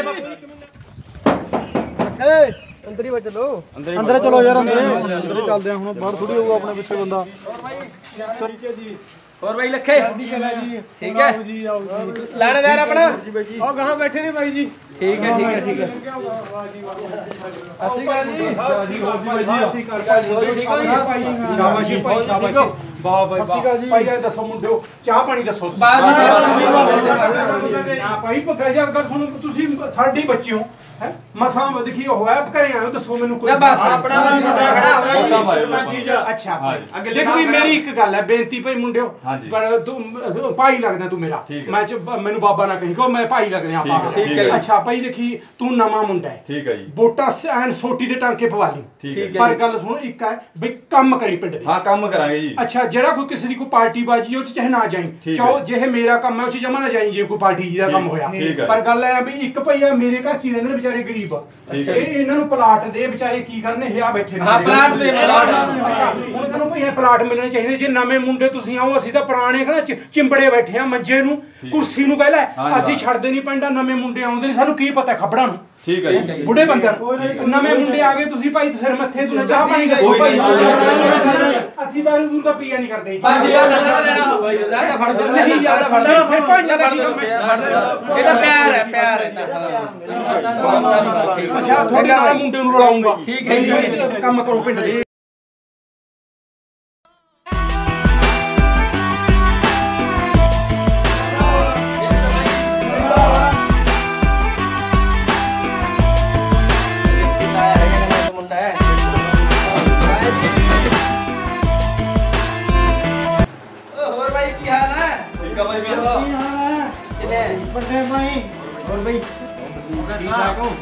ਏ ਅੰਦਰ ਹੀ ਚਲੋ, ਅੰਦਰ ਚਲੋ ਯਾਰ, ਅੰਦਰ ਚੱਲਦੇ ਆ ਹੁਣ, ਬਾਹਰ ਥੋੜੀ ਹੋਊਗਾ ਆਪਣੇ ਪਿੱਛੇ ਬੰਦਾ। ਹੋਰ ਬਾਈ ਲੱਖੇ ਠੀਕ ਹੈ ਜੀ ਆਓ ਜੀ, ਲਾਣੇਦਾਰ ਆਪਣਾ ਉਹ ਗਾਹਾਂ ਬੈਠੇ ਨੇ ਬਾਈ ਜੀ। ਠੀਕ ਹੈ ਠੀਕ ਹੈ ਠੀਕ ਹੈ। ਅਸੀਂ ਗੱਲ ਜੀ ਜੀ ਹੋਰ ਜੀ ਬਾਈ ਜੀ, ਅਸੀਂ ਕਰ ਹੋਰ ਠੀਕ ਹੋ ਜੀ? ਸ਼ਾਬਾਸ਼ ਜੀ ਭਾਈ, ਸ਼ਾਬਾਸ਼ ਜੀ, ਵਾਹ ਬਾਈ ਵਾਹ। ਭਾਈ ਇਹ ਦੱਸੋ ਮੁੰਡਿਓ, ਚਾਹ ਪਾਣੀ ਦੱਸੋ ਤੁਸੀਂ। ਬਾਅਦ ਨਾ ਭਾਈ ਭੱਗਾ ਜੀ, ਅਗਰ ਤੁਹਾਨੂੰ ਤੁਸੀਂ ਸਾਡੀ ਬੱਚੀ ਹੋ ਹੈ, ਮਸਾਂ ਦੇਖੀ ਉਹ ਹੈ ਘਰੇ ਆਇਓ, ਦੱਸੋ ਮੈਨੂੰ ਕੋਈ ਆਪਣਾ ਮੁੰਡਾ ਖੜਾ ਹੋ ਰਿਹਾ ਵੋਟਾਂ ਪਾਇਓ ਜੀ। ਅੱਛਾ ਭਾਈ ਦੇਖੋ ਵੀ ਮੇਰੀ ਇੱਕ ਗੱਲ ਹੈ, ਬੇਨਤੀ ਭਾਈ ਮੁੰਡਿਓ, ਹਾਂਜੀ। ਪਰ ਤੂੰ ਭਾਈ ਲੱਗਦਾ ਤੂੰ ਮੇਰਾ, ਠੀਕ ਹੈ। ਮੈਂ ਮੈਨੂੰ ਬਾਬਾ ਨਾ ਕਹੀ ਕੋ, ਮੈਂ ਭਾਈ ਲੱਗਦਾ ਠੀਕ ਹੈ, ਆਪਾਂ। ਠੀਕ ਹੈ। ਅੱਛਾ ਭਾਈ ਦੇਖੀ ਤੂੰ ਨਵਾਂ ਮੁੰਡਾ ਹੈ, ਠੀਕ ਹੈ ਜੀ। ਵੋਟਾਂ ਐਨ ਸੋਟੀ ਦੇ ਟਾਂਕੇ ਪਵਾ ਲਈ, ਠੀਕ ਹੈ। ਪਰ ਗੱਲ ਸੁਣੋ ਇੱਕ ਹੈ ਬਈ ਕੰਮ ਕਰੀ ਪਿੰਡ ਦੇ। ਹਾਂ ਕੰਮ ਕਰਾਂਗੇ ਜੀ। ਅੱਛਾ ਜਿਹੜਾ ਕੋਈ ਕਿਸੇ ਦੀ ਕੋਈ ਪਾਰਟੀ ਬਾਜੀ ਉਹ ਚ ਚਾਹੇ ਨਾ ਜਾਈ, ਠੀਕ ਚਾਹੋ ਹੈ। ਜਿਹੇ ਮੇਰਾ ਕੰਮ ਹੈ ਉਹ ਚ ਜਮਾ ਨਾ ਜਾਈ, ਜੇ ਕੋਈ ਪਾਰਟੀ ਦਾ ਕੰਮ ਹੋਇਆ। ਠੀਕ ਹੈ। ਪਰ ਗੱਲ ਐ ਵੀ ਇੱਕ ਭਈਆ ਮੇਰੇ ਘਰ ਚ ਹੀ ਰਹਿੰਦੇ ਨੇ ਵਿਚਾਰੇ ਗਰੀਬ, ਠੀਕ ਹੈ। ਇਹਨਾਂ ਨੂੰ ਪਲਾਟ ਦੇ ਵਿਚਾਰੇ ਕੀ ਕਰਨੇ ਹਿਆ ਬੈਠੇ ਨੇ। ਹਾਂ, ਪਲਾਟ ਦੇ, ਪਲਾਟ। ਅੱਛਾ ਹੁਣ ਇਹਨਾਂ ਨੂੰ ਭਈਆ ਪਲਾਟ ਮਿਲਣੇ ਚਾਹੀਦੇ। ਜੇ ਨਵੇਂ ਮੁੰਡੇ ਤੁਸੀਂ ਆਓ, ਅਸੀਂ ਤਾਂ ਪੁਰਾਣੇ ਕਹਿੰਦਾ ਚਿੰਬੜੇ ਬੈਠੇ ਆ ਮੰਜੇ ਨੂੰ, ਕੁਰਸੀ ਨੂੰ ਕਹਿ ਲੈ, ਹਾਂਜੀ, ਅਸੀਂ ਛੱਡਦੇ ਨਹੀਂ ਪੈਂਦਾ। ਨਵੇਂ ਮੁੰਡੇ ਆਉਂਦੇ ਨੇ, ਸਾਨੂੰ ਕੀ ਪਤਾ ਖਬਰਾਂ ਨੂੰ, ਠੀਕ ਹੈ ਜੀ। ਬੁੱਢੇ ਬੰਦਿਆਂ ਨੂੰ। ਨਵੇਂ ਮੁੰਡੇ ਆ ਗਏ, ਤੁਸੀਂ ਭਾਈ ਸਿਰ ਮੱਥੇ ਤੋਂ ਚਾਹ ਪਾਣੀ ਦੱਸੋ ਕੋਈ ਭਾਈ। ਨਹੀਂ। ਅਸੀਂ ਦਾਰੂ ਦੂਰ ਦਾ ਪੀਆ ਨਹੀਂ ਕਰਦੇ। 5000 ਦਾ ਲੈਣਾ ਪਊਗਾ ਜੀ, ਦਾ ਫੜ ਸਕਦੇ ਨਹੀਂ ਯਾਰ, ਫੜ ਫਿਰ ਭਾਈਆਂ ਦਾ ਕੀ ਕੰਮ ਹੈ? ਇਹ ਤਾਂ ਪਿਆਰ ਹੈ, ਪਿਆਰ ਹੈ ਤਾਂ। ਅੱਛਾ ਤੁਹਾਡੇ ਨਾਲ ਮੁੰਡੇ ਨੂੰ ਰਲਾਉਂਗਾ। ਠੀਕ ਹੈ ਜੀ। ਕੰਮ ਕਰੋ ਪਿੰਡ ਦੇ। ਮੁੰਡਾ ਹੈ ਹੋਰ ਬਾਈ ਕੀ ਹਾਲ ਹੈ? ਠੀਕ ਆ ਬਾਈ ਵੀ ਕਿਵੇਂ ਵੱਡੇ ਭਾਈ ਹੋਰ ਬਈ ਠੀਕ ਠਾਕ ਹੋ?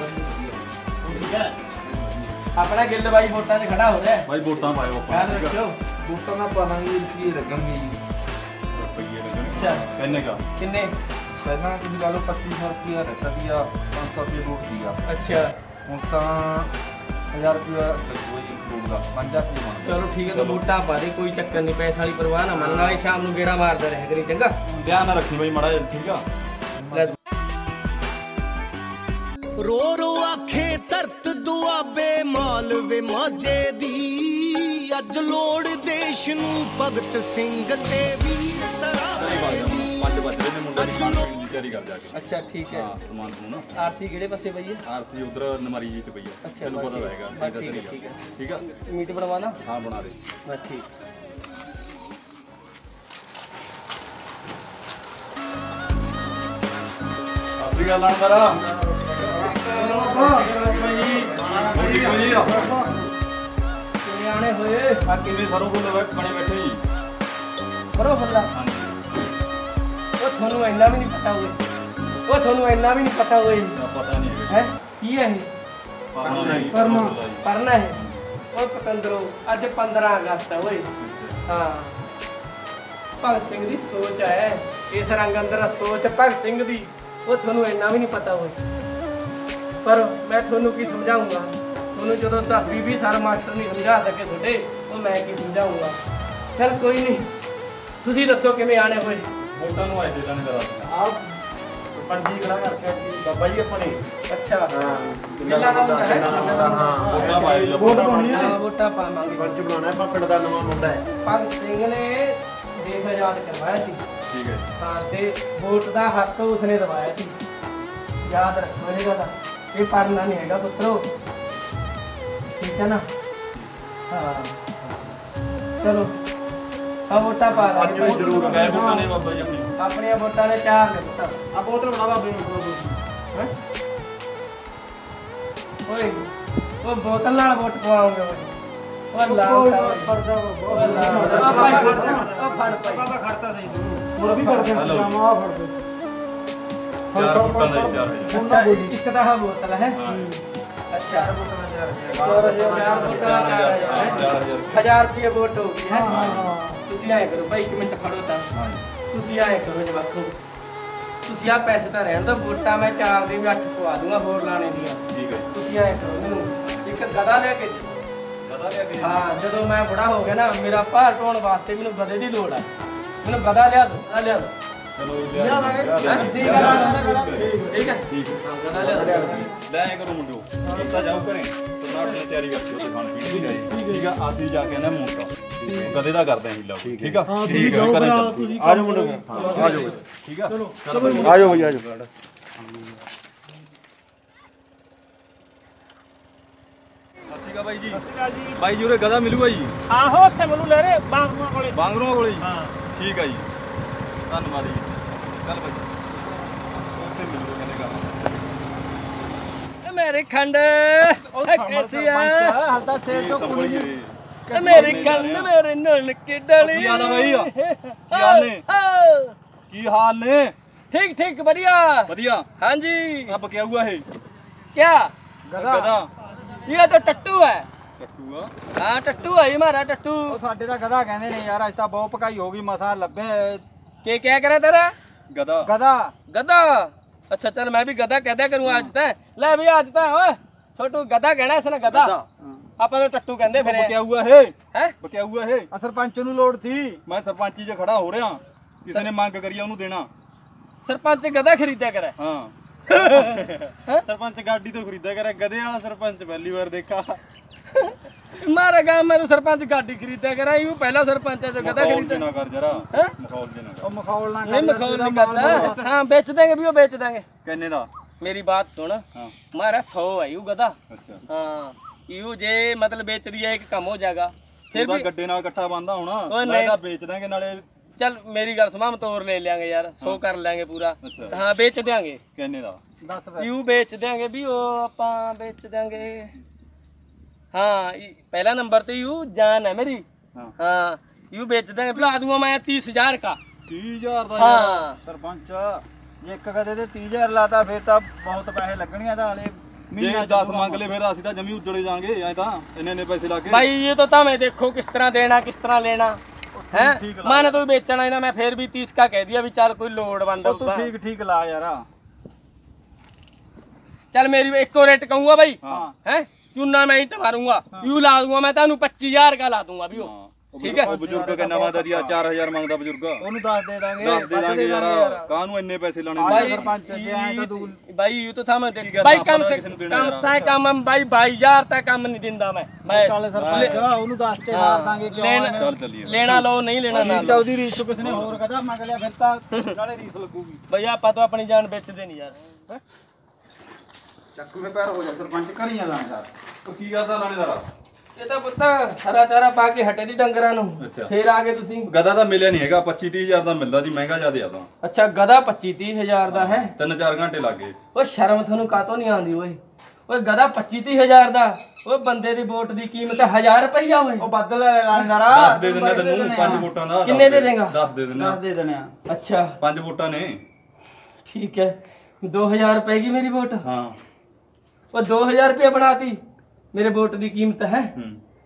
ਆਪਣਾ ਗਿੱਲ ਬਾਈ ਵੋਟਾਂ 'ਤੇ ਖੜਾ ਹੋ ਰਿਹਾ ਹੈ। ਬਾਈ ਵੋਟਾਂ ਪਾਇਓ ਆਪਾਂ। ਯਾਦ ਰੱਖਿਓ। ਬੂਟਾਂ ਦਾ ਪਾਲਾਂਗੇ ਕੀ ਲੱਗਣਗੇ ਜੀ। ਰੁਪਈਏ ਲੱਗਣਗੇ। ਅੱਛਾ ਕਿੰਨੇ ਕਾ? ਕਿੰਨੇ? ਪਹਿਲਾਂ ਤੁਸੀਂ ਲਾ ਲਓ 2500 ਰੁਪਇਆ ਰਹਿਤਾ ਸੀਗਾ, 500 ਰੁਪਏ ਵੋਟ ਸੀਗਾ। ਅੱਛਾ ਹੁਣ ਤਾਂ 1000 ਰੁਪਇਆ ਲੱਗੂਗਾ ਜੀ ਵੋਟ ਦਾ, 5000 ਰੁਪਏ ਮੰਗਦੇ। ਚਲੋ ਠੀਕ ਹੈ, ਤੂੰ ਵੋਟਾਂ ਪਾ ਦੇ, ਕੋਈ ਚੱਕਰ ਨਹੀਂ, ਪੈਸੇ ਵਾਲੀ ਪਰਵਾਹ ਨਾ ਮੰਨ। ਨਾਲੇ ਸ਼ਾਮ ਨੂੰ ਗੇੜਾ ਮਾਰਦਾ ਰਹੇ ਕਰੀ, ਚੰਗਾ? ਧਿਆਨ ਨਾਲ ਰੱਖੀ ਬਾਈ ਮਾੜਾ ਜਿਹਾ, ਠੀਕ ਆ। ਲੈ ਰੋ ਰੋ ਆਖੇ ਧਰਤ ਦੁਆਬੇ ਮਾਲਵੇ ਮਾਝੇ ਦੀ, ਅੱਜ ਲੋੜ ਦੇਸ਼ ਨੂੰ ਭਗਤ ਸਿੰਘ ਤੇ ਵੀਰ ਸਰਾਭੇ ਦੀ। 5 ਵਜੇ ਨੇ ਮੁੰਡੇ ਦੀ ਖਾਣ ਪੀਣ ਦੀ ਤਿਆਰੀ ਕਰ ਜਾ ਕੇ। ਅੱਛਾ ਠੀਕ ਹੈ। ਹਾਂ ਸਮਾਨ ਨੂੰ ਆਰਸੀ ਕਿਹੜੇ ਪਾਸੇ ਪਈ ਹੈ? ਆਰਸੀ ਉਧਰ ਨਮਾਰੀ ਜੀ ਤੇ ਪਈ ਆ। ਅੱਛਾ, ਤੈਨੂੰ ਪਤਾ ਬਸ ਰਹੇਗਾ। ਬਸ ਠੀਕ ਹੈ, ਠੀਕ ਹੈ। ਠੀਕ ਆ। ਮੀਟ ਬਣਵਾਣਾ? ਹਾਂ ਬਣਾ ਦੇ। ਬਸ ਠੀਕ। ਆਪਣੀ ਗੱਲ ਨਾਲ ਮੇਰਾ ਕਿਵੇਂ ਆਣੇ ਹੋਏ? ਆ ਕਿਵੇਂ ਸਰੋਂ ਕੋਲ ਬਣੇ ਬੈਠੇ ਜੀ। ਕਰੋ ਫੱਲਾ। ਹਾਂਜੀ ਉਹ ਤੁਹਾਨੂੰ ਇੰਨਾ ਵੀ ਨਹੀਂ ਪਤਾ ਹੋਏ, ਉਹ ਤੁਹਾਨੂੰ ਇੰਨਾ ਵੀ ਨਹੀਂ ਪਤਾ ਹੋਏ ਪਤਾ ਨਹੀਂ ਹੈਗਾ। ਹੈ ਕੀ ਹੈ ਇਹ? ਪਰਨਾ ਪਰਨਾ ਹੈ। ਓਏ ਪਤੰਦਰੋ, ਅੱਜ 15 ਅਗਸਤ ਹੈ ਓਏ, ਹਾਂ ਭਗਤ ਸਿੰਘ ਦੀ ਸੋਚ ਹੈ ਇਸ ਰੰਗ ਅੰਦਰ ਸੋਚ ਭਗਤ ਸਿੰਘ ਦੀ ਉਹ ਤੁਹਾਨੂੰ ਇੰਨਾ ਵੀ ਨਹੀਂ ਪਤਾ ਹੋਈ ਪਰ ਮੈਂ ਤੁਹਾਨੂੰ ਕੀ ਸਮਝਾਉਂਗਾ ਤੁਹਾਨੂੰ ਜਦੋਂ 10-20 ਸਾਲ ਮਾਸਟਰ ਨਹੀਂ ਸਮਝਾ ਸਕੇ ਤੁਹਾਡੇ ਉਹ ਮੈਂ ਕੀ ਸਮਝਾਉਂਗਾ ਚਲ ਕੋਈ ਨਹੀਂ ਤੁਸੀਂ ਦੱਸੋ ਕਿਵੇਂ ਆਣੇ ਹੋਏ ਵੋਟਾਂ ਨੂੰ ਆਏ ਦੇ ਲੈਣੇ ਦਾ ਆ ਪੰਜੀ ਖੜਾ ਕਰਕੇ ਬਾਬਾ ਜੀ ਆਪਣੇ ਅੱਛਾ ਹਾਂ ਕਿੰਨਾ ਦਾ ਮੁੰਡਾ ਹੈ ਵੋਟਾਂ ਪਾਏ ਜੋ ਵੋਟ ਪਾਉਣੀ ਆ ਹਾਂ, ਵੋਟਾਂ ਪਾਵਾਂਗੇ ਪੰਜ ਬਣਾਉਣਾ ਆਪਾਂ ਪਿੰਡ ਦਾ ਨਵਾਂ ਮੁੰਡਾ ਹੈ ਭਗਤ ਸਿੰਘ ਨੇ ਦੇਸ਼ ਆਜ਼ਾਦ ਕਰਵਾਇਆ ਸੀ ਠੀਕ ਹੈ ਹਾਂ ਤੇ ਵੋਟ ਦਾ ਹੱਕ ਉਸਨੇ ਦਵਾਇਆ ਸੀ ਯਾਦ ਰੱਖੋ ਇਹ ਗੱਲ ਇਹ ਪਰਨਾ ਨਹੀਂ ਹੈਗਾ ਪੁੱਤਰੋ ਠੀਕ ਹੈ ਨਾ ਹਾਂ ਚਲੋ ਆ ਵੋਟਾਂ ਪਾ ਲਾ ਅੱਜ ਵੀ ਜ਼ਰੂਰ ਮੈਂ ਵੋਟਾਂ ਨੇ ਬਾਬਾ ਜੀ ਆਪਣੀ ਆਪਣੀਆਂ ਵੋਟਾਂ ਦੇ 4 ਨੇ ਪੁੱਤ ਆ ਬੋਤਲ ਬਣਾ ਬਾਬੇ ਨੂੰ ਹੈਂ? ਓਏ ਉਹ ਬੋਤਲ ਨਾਲ ਵੋਟ ਪਵਾਉਂਗੇ ਉਹ ਲਾਲ ਪਰਦਾ ਉਹ ਲਾਲ ਉਹ ਫੜ ਪਈ ਬਾਬਾ ਖੜਤਾ ਸਹੀ ਤੂੰ ਉਹ ਵੀ ਕਰਦੇ ਆ ਆ ਫੜਦੇ ਚਾਰ ਵੋਟਾਂ ਦਾ 4000 ਅੱਛਾ ਇੱਕ ਤਾਂ ਆਹ ਬੋਤਲ ਹੈ ਅੱਛਾ 1000 ਰੁਪਏ ਵੋਟ ਹੋ ਗਈ ਹੈ ਤੁਸੀਂ ਆਏ ਕਰੋ ਭਾਈ 1 ਮਿੰਟ ਫੜੋ ਤਾਂ ਤੁਸੀਂ ਆਏ ਕਰੋ ਜਵਾਕੋ ਤੁਸੀਂ ਆ ਪੈਸੇ ਤਾਂ ਰਹਿਣ ਦੋ ਵੋਟਾਂ ਮੈਂ 4 ਦੇ ਵੀ 8 ਪਵਾ ਦੂੰਗਾ ਹੋਰ ਲਾਣੇ ਦੀਆਂ ਠੀਕ ਹੈ ਤੁਸੀਂ ਆਏ ਕਰੋ ਮੈਨੂੰ ਇੱਕ ਗਦਾ ਲੈ ਕੇ ਪਤਾ ਲਿਆ ਕਿ ਹਾਂ ਜਦੋਂ ਮੈਂ ਬੁੜਾ ਹੋ ਗਿਆ ਨਾ ਮੇਰਾ ਭਾਰ ਢੋਣ ਵਾਸਤੇ ਮੈਨੂੰ ਗਧੇ ਦੀ ਲੋੜ ਆ ਮੈਨੂੰ ਗਦਾ ਲਿਆ ਦੋ ਆ ਲਿਆ ਦੋ ਚਲੋ ਠੀਕ ਹੈ ਠੀਕ ਹੈ ਠੀਕ ਹੈ ਹਾਂ ਗਦਾ ਲਿਆ ਦੋ ਲੈ ਆਏ ਕਰੋ ਮੁੰਡੋ ਕੀਤਾ ਜਾਓ ਘਰੇ ਸਰਦਾਰ ਨੇ ਤਿਆਰੀ ਕਰਤੀ ਉੱਥੇ ਖਾਣ ਪੀਣ ਦੀ ਠੀਕ ਆ ਆਦੀ ਜਾ ਕੇ ਨਾ ਮੋਟਾ ਕਦੇ ਦਾ ਕਰਦੇ ਆਂ ਹੀਲਾ ਠੀਕ ਆ ਠੀਕ ਆ ਘਰੇ ਚੱਲ ਆ ਜਾਓ ਮੁੰਡੇ ਆ ਜਾਓ ਠੀਕ ਆ ਚਲੋ ਆ ਜਾਓ ਆ ਜਾਓ ਸਤਿ ਬਾਈ ਜੀ ਬਾਈ ਜੀ ਉਰੇ ਗਦਾ ਮਿਲੂਗਾ ਜੀ ਆਹੋ ਉੱਥੇ ਮੈਨੂੰ ਲੈ ਰੇ ਬਾਂਗਰੂਆਂ ਕੋਲੇ ਬਾਂਗਰੂਆਂ ਕੋਲੇ ਜੀ ਠੀਕ ਆ ਜੀ ਧੰਨਵਾਦ ਜੀ ਚੱਲ ਬਾਈ ਉੱਥੇ ਮਿਲੂਗਾ ਕਹਿੰਦੇ ਗਾ ਮੇਰੇ ਖੰਡ ਕੈਸੀ ਆ ਹਲਦਾ ਸੇਲ ਤੋਂ ਕੁੜੀ ਮੇਰੀ ਖੰਡ ਮੇਰੇ ਨਨਕੀ ਡਲੀ ਕੀ ਹਾਲ ਆ ਬਾਈ ਕੀ ਹਾਲ ਨੇ ਕੀ ਹਾਲ ਨੇ ਠੀਕ ਠੀਕ ਵਧੀਆ ਵਧੀਆ ਹਾਂਜੀ ਆ ਬਕਿਆਊਆ ਇਹ क्या ਗਦਾ ये तो टट्टू है ਟੱਟੂ ਆ हाँ टट्टू है हमारा टट्टू ਉਹ ਸਾਡੇ ਦਾ ਗਧਾ ਕਹਿੰਦੇ ਨੇ ਯਾਰ ਅੱਜ ਤਾਂ ਬਹੁਤ ਪਕਾਈ ਹੋ ਗਈ ਮਸਾ ਲੱਭੇ के क्या करे तेरा ਗਦਾ ਗਧਾ गधा अच्छा चल मैं भी गधा कहदा करूँ आज तक ले भी आज तक ओए छोटू गधा कहना इसने गधा ਆਪਾਂ तो टट्टू कहंदे फिर ਬਕਿਆਊਆ ਇਹ हैं ਬਕਿਆਊਆ ਇਹ ਆ ਸਰਪੰਚ ਨੂੰ ਲੋੜ ਸੀ ਮੈਂ ਸਰਪੰਚੀ 'ਚ ਖੜਾ ਹੋ ਰਿਹਾ ਕਿਸੇ ਨੇ ਮੰਗ ਕਰੀ ਆ ਉਹਨੂੰ ਦੇਣਾ सरपंच गधा खरीदा करे ਹਾਂ ਸਰਪੰਚ ਗਾਡੀ ਤੋਂ ਖਰੀਦਿਆ ਕਰੇ ਗਧੇ ਵਾਲਾ ਸਰਪੰਚ ਪਹਿਲੀ ਵਾਰ ਦੇਖਾ हमारे गांव में तो सरपंच गाड़ी खरीदा करे यूं पहला सरपंच है जो गधा ਮਖੌਲ खरीदा ਨਾ ਕਰ जरा हैं ਮਖੌਲ ਜੇ ਨਾ ਉਹ ਮਖੌਲ ਨਾ नहीं मखौल नहीं करता हाँ बेच देंगे भी वो बेच देंगे ਕਿੰਨੇ ਦਾ मेरी बात सुन ਹਾਂ हमारा 100 है यू गधा ਅੱਛਾ हाँ यू जे मतलब बेच दिया एक कम हो जाएगा फिर ਉਹਦਾ भी ਗੱਡੇ ਨਾਲ ਇਕੱਠਾ ਬੰਦਾ ਹੋਣਾ ਓਏ ਮੈਂ ਨਹੀਂ। ਤਾਂ ਵੇਚ ਦਾਂਗੇ ਨਾਲੇ चल मेरी गल सुना हम तोड़ ले लेंगे यार 100 कर लेंगे पूरा अच्छा। हाँ बेच देंगे ਕਿੰਨੇ ਦਾ ਦੱਸ यू बेच देंगे भी वो ਆਪਾਂ बेच देंगे हाँ पहला नंबर तो यू जान है मेरी हाँ। हाँ यू बेच देंगे बुला दूंगा मैं 30,000 का 30000 ਦਾ ਯਾਰ हाँ ਸਰਪੰਚ ਜੇ ਇੱਕ ਗਧੇ ਦੇ 30000 ਲਾਤਾ ਫਿਰ ਤਾਂ ਬਹੁਤ ਪੈਸੇ ਲੱਗਣਗੇ ਤਾਂ ਹਲੇ ਜੇ 10 ਮੰਗ ਲੈ ਫਿਰ ਅਸੀਂ ਤਾਂ ਜਮੀ ਉੱਜੜੇ ਜਾਾਂਗੇ ਐ ਤਾਂ ਇੰਨੇ ਪੈਸੇ ਲਾ ਕੇ भाई ये तो तमें देखो किस तरह देना किस तरह लेना है ठीक ला मैंने तो बेचना है ना मैं फिर भी 30 का कह दिया भी चल कोई लोड बंद ਉਹ ਤੂੰ ਠੀਕ ਠੀਕ ਲਾ ਯਾਰ चल मेरी एक और रेट कहूंगा भाई हाँ। हैं चूना मैं ईंट मारूंगा यू ला दूंगा मैं तेन 25,000 का ला दूंगा भी वो ठीक है ਉਹ ਬਜ਼ੁਰਗ ਕਿੰਨਾ ਮੰਗਦਾ ਦੀ 4000 ਮੰਗਦਾ ਬਜ਼ੁਰਗ ਉਹਨੂੰ ਦੱਸ ਦੇ ਦਾਂਗੇ ਦੱਸ ਦੇ ਦਾਂਗੇ ਯਾਰ ਕਾਹਨੂੰ ਇੰਨੇ ਪੈਸੇ ਲਾਣੇ ਨੇ? ਭਾਈ ਸਰਪੰਚ ਜੇ ਐ ਤਾਂ ਤੂੰ भाई यू तो था मैं देख ठीक है, भाई ना, कम पता से किसी ने देना कम यार। से कम हम भाई 22,000 तक कम नहीं दिंदा मैं ਚੱਲ ਸਰਪੰਚ ਉਹਨੂੰ ਦੱਸ ਕੇ ਮਾਰ ਦਾਂਗੇ ਕਿਉਂ ਲੈਣ- ਐਵੇਂ? ਚੱਲ ਚੱਲੀਏ लेना लो नहीं लेना ना ਤਾਂ ਉਹਦੀ ਰੀਸ ਤੋਂ ਕਿਸੇ ਨੇ ਹੋਰ ਗਧਾ ਮੰਗ ਲਿਆ ਫਿਰ ਤਾਂ ਨਾਲੇ ਰੀਸ ਲੱਗੂਗੀ भैया आप तो अपनी जान बेच देनी यार हैं? ਚੱਕੂ ਦੇ ਪੈਰ ਹੋ ਜਾ ਸਰਪੰਚ ਕਰੀਆਂ ਲਾਣੇਦਾਰ ਉਹ ਕੀ ਕਰਦਾ ਲਾਣੇਦਾਰਾ ਇਹ ਤਾਂ ਪੁੱਤ ਹਰਾ ਚਾਰਾ ਪਾ ਕੇ ਹਟੇ ਦੀ ਡੰਗਰਾਂ ਨੂੰ ਅੱਛਾ। ਫੇਰ ਆ ਗਏ ਤੁਸੀਂ ਗਦਾ ਤਾਂ ਮਿਲਿਆ ਨਹੀਂ ਹੈਗਾ 25-30 ਦਾ ਮਿਲਦਾ ਜੀ ਮਹਿੰਗਾ ਜ਼ਿਆਦਾ ਆ ਤਾਂ ਅੱਛਾ ਗਦਾ 25-30,000 ਦਾ ਹੈ 3-4 ਘੰਟੇ ਲੱਗੇ ਓਏ ਸ਼ਰਮ ਤੁਹਾਨੂੰ ਕਾਤੋਂ ਨਹੀਂ ਆਉਂਦੀ ਓਏ ਓਏ ਗਦਾ 25-30,000 ਦਾ ਓਏ ਬੰਦੇ ਦੀ ਵੋਟ ਦੀ ਕੀਮਤ 1,000 ਰੁਪਈਆ ਓਏ ਉਹ ਬਦਲ ਲਾਣੇਦਾਰਾ 10 ਦੇ ਦਿੰਦੇ ਤੈਨੂੰ 5 ਵੋਟਾਂ ਦਾ ਕਿੰਨੇ ਦੇ ਦੇਂਗਾ? 10 ਦੇ ਦਿੰਦੇ ਦੱਸ ਦੇ ਦੇਣੇ ਆ ਅੱਛਾ 5 ਵੋਟਾਂ ਨੇ ਠੀਕ ਹੈ 2,000 ਰੁਪਏ की मेरी वोट ਹਾਂ वो 2,000 रुपये बढ़ाती मेरे वोट की कीमत है ਹੂੰ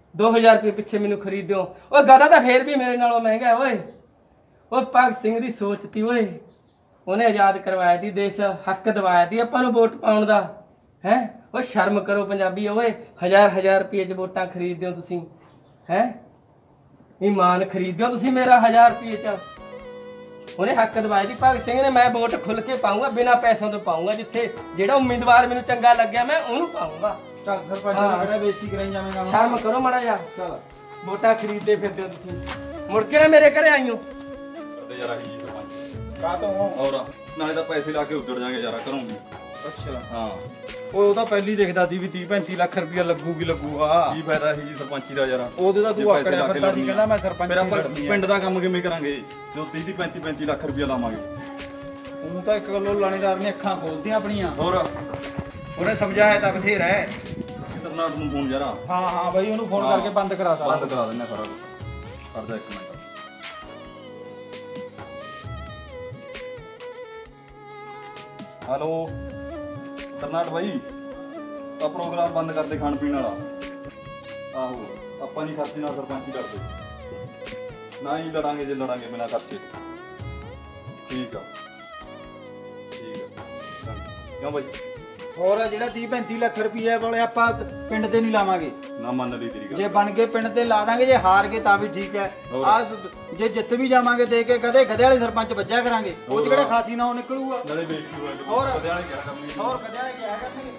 2000 ਰੁਪਏ ਪਿੱਛੇ ਮੈਨੂੰ ਖਰੀਦਿਓ। ਉਹ ਗਦਾ ਤਾਂ ਫੇਰ ਵੀ ਮੇਰੇ ਨਾਲੋਂ ਮਹਿੰਗਾ ਓਏ। ਉਹ ਭਗਤ ਸਿੰਘ ਦੀ ਸੋਚ ਤੀ ਓਏ, ਉਹਨੇ ਆਜ਼ਾਦ ਕਰਵਾਇਆ ਤੀ ਦੇਸ਼, ਹੱਕ ਦਿਵਾਇਆ ਤੀ ਆਪਾਂ ਨੂੰ ਵੋਟ ਪਾਉਣ ਦਾ ਹੈ। ਉਹ ਸ਼ਰਮ ਕਰੋ ਪੰਜਾਬੀ ਓਏ, 1000 ਰੁਪਏ 'ਚ ਵੋਟਾਂ ਖਰੀਦਦੇ ਹੋ ਤੁਸੀਂ ਹੈ। ਈਮਾਨ ਖਰੀਦਿਓ ਤੁਸੀਂ ਮੇਰਾ 1000 ਰੁਪਏ 'ਚ। ਉਹਨੇ ਹੱਕ ਦਵਾਇਆ ਜੀ ਭਗਤ ਸਿੰਘ ਨੇ। ਮੈਂ ਵੋਟ ਖੁੱਲ ਕੇ ਪਾਊਂਗਾ, ਬਿਨਾਂ ਪੈਸਿਆਂ ਤੋਂ ਪਾਊਂਗਾ। ਜਿੱਥੇ ਜਿਹੜਾ ਉਮੀਦਵਾਰ ਮੈਨੂੰ ਚੰਗਾ ਲੱਗਿਆ ਮੈਂ ਉਹਨੂੰ ਪਾਊਂਗਾ। ਚੱਲ ਸਰਪੰਚ ਨੂੰ ਕਿਹੜਾ ਬੇਇੱਜ਼ਤੀ ਕਰਾਈ ਜਾਵੇਂਗਾ। ਸ਼ਰਮ ਕਰੋ ਮਾੜਾ ਜਿਹਾ। ਚੱਲ ਵੋਟਾਂ ਖਰੀਦਦੇ ਫਿਰਦੇ ਹੋ ਤੁਸੀਂ, ਮੁੜ ਕੇ ਨਾ ਮੇਰੇ ਘਰੇ ਆਈਓ। ਕਰਦੇ ਯਾਰ ਆਹੀ ਜੀ ਸਰਪੰਚ ਕਾ ਤੋਂ ਔਰ ਨਾਲੇ ਤਾਂ ਪੈਸੇ ਲਾ ਕੇ ਉੱਜੜ ਜਾਗੇ ਯਾਰਾ ਘਰੋਂ ਵੀ। ਅੱਛਾ ਹਾਂ ਉਹ ਤਾਂ ਪਹਿਲੀ ਦੇਖਦਾ ਸੀ ਵੀ 30-35 ਲੱਖ ਰੁਪਇਆ ਲੱਗੂਗਾ। ਕੀ ਫਾਇਦਾ ਸੀ ਜੀ ਸਰਪੰਚੀ ਦਾ ਯਾਰਾ। ਉਹਦੇ ਤਾਂ ਤੂੰ ਆਕੜਿਆ ਫਿਰਦਾ ਸੀ, ਕਹਿੰਦਾ ਮੈਂ ਸਰਪੰਚ ਫਿਰ ਨਹੀਂ ਆਪਾਂ ਲੜਨੀ ਪਿੰਡ ਦਾ ਕੰਮ ਕਿਵੇਂ ਕਰਾਂਗੇ ਜੋ 30-35 ਲੱਖ ਰੁਪਇਆ ਲਾਵਾਂਗੇ। ਤੂੰ ਤਾਂ ਇੱਕ ਗੱਲੋਂ ਲਾਣੇਦਾਰ ਨੇ ਅੱਖਾਂ ਖੋਲਦੀਆਂ ਆਪਣੀਆਂ। ਹੋਰ ਉਹਨੇ ਸਮਝਾਇਆ ਤਾਂ ਬਥੇਰਾ ਹੈ। ਤਰਨਾਟ ਨੂੰ ਫੋਨ ਯਾਰਾ। ਹਾਂ ਬਾਈ ਉਹਨੂੰ ਫੋਨ ਕਰਕੇ ਬੰਦ ਕਰਾ ਤਾ। ਬੰਦ ਕਰਾ ਦਿੰਦੇ ਸਾਰਾ ਕੁਝ। ਕਰ ਜਾ ਇੱਕ ਮਿੰਟ। ਹੈਲੋ ਤਰਨਾਟ ਬਾਈ, ਆ ਪ੍ਰੋਗਰਾਮ ਬੰਦ ਕਰਦੇ ਖਾਣ ਪੀਣ ਵਾਲਾ। ਆਹੋ ਆਪਾਂ ਨਹੀਂ ਖਰਚੇ ਨਾਲ ਸਰਪੰਚੀ ਕਰਦੇ, ਨਾ ਹੀ ਲੜਾਂਗੇ ਜੇ ਲੜਾਂਗੇ ਬਿਨਾਂ ਖਰਚੇ। ਠੀਕ ਆ ਕਿਉਂ ਬਾਈ? ਹੋਰ ਜਿਹੜਾ 30-35 ਲੱਖ ਰੁਪਏ ਵਾਲੇ ਆਪਾਂ ਪਿੰਡ ਤੇ ਨਹੀਂ ਲਾਵਾਂਗੇ। ਨਾ ਮੰਨ ਲਈ ਤੇਰੀ ਗੱਲ। ਜੇ ਬਣ ਗਏ ਪਿੰਡ ਤੇ ਲਾ ਦਾਂਗੇ, ਜੇ ਹਾਰ ਗਏ ਤਾਂ ਵੀ ਠੀਕ ਹੈ। ਆ ਜੇ ਜਿੱਤ ਵੀ ਜਾਵਾਂਗੇ ਦੇ ਕੇ ਕਦੇ ਗਧੇ ਵਾਲੇ ਸਰਪੰਚ ਵੱਜਿਆ ਕਰਾਂਗੇ। ਉਹ 'ਚ ਕਿਹੜਾ ਖਾਸੀ ਨਾ ਉਹ ਨਿਕਲੂਗਾ। ਨਾਲੇ ਬੇਇੱਜ਼ਤੀ ਹੋਇਆ ਹੋਰ ਕਦੇ ਵਾਲੇ ਕਿਆ ਕਰਨੀ। ਹੋਰ ਗਧੇ ਵਾਲੇ ਕਿਹਾ ਕਰਨਗੇ।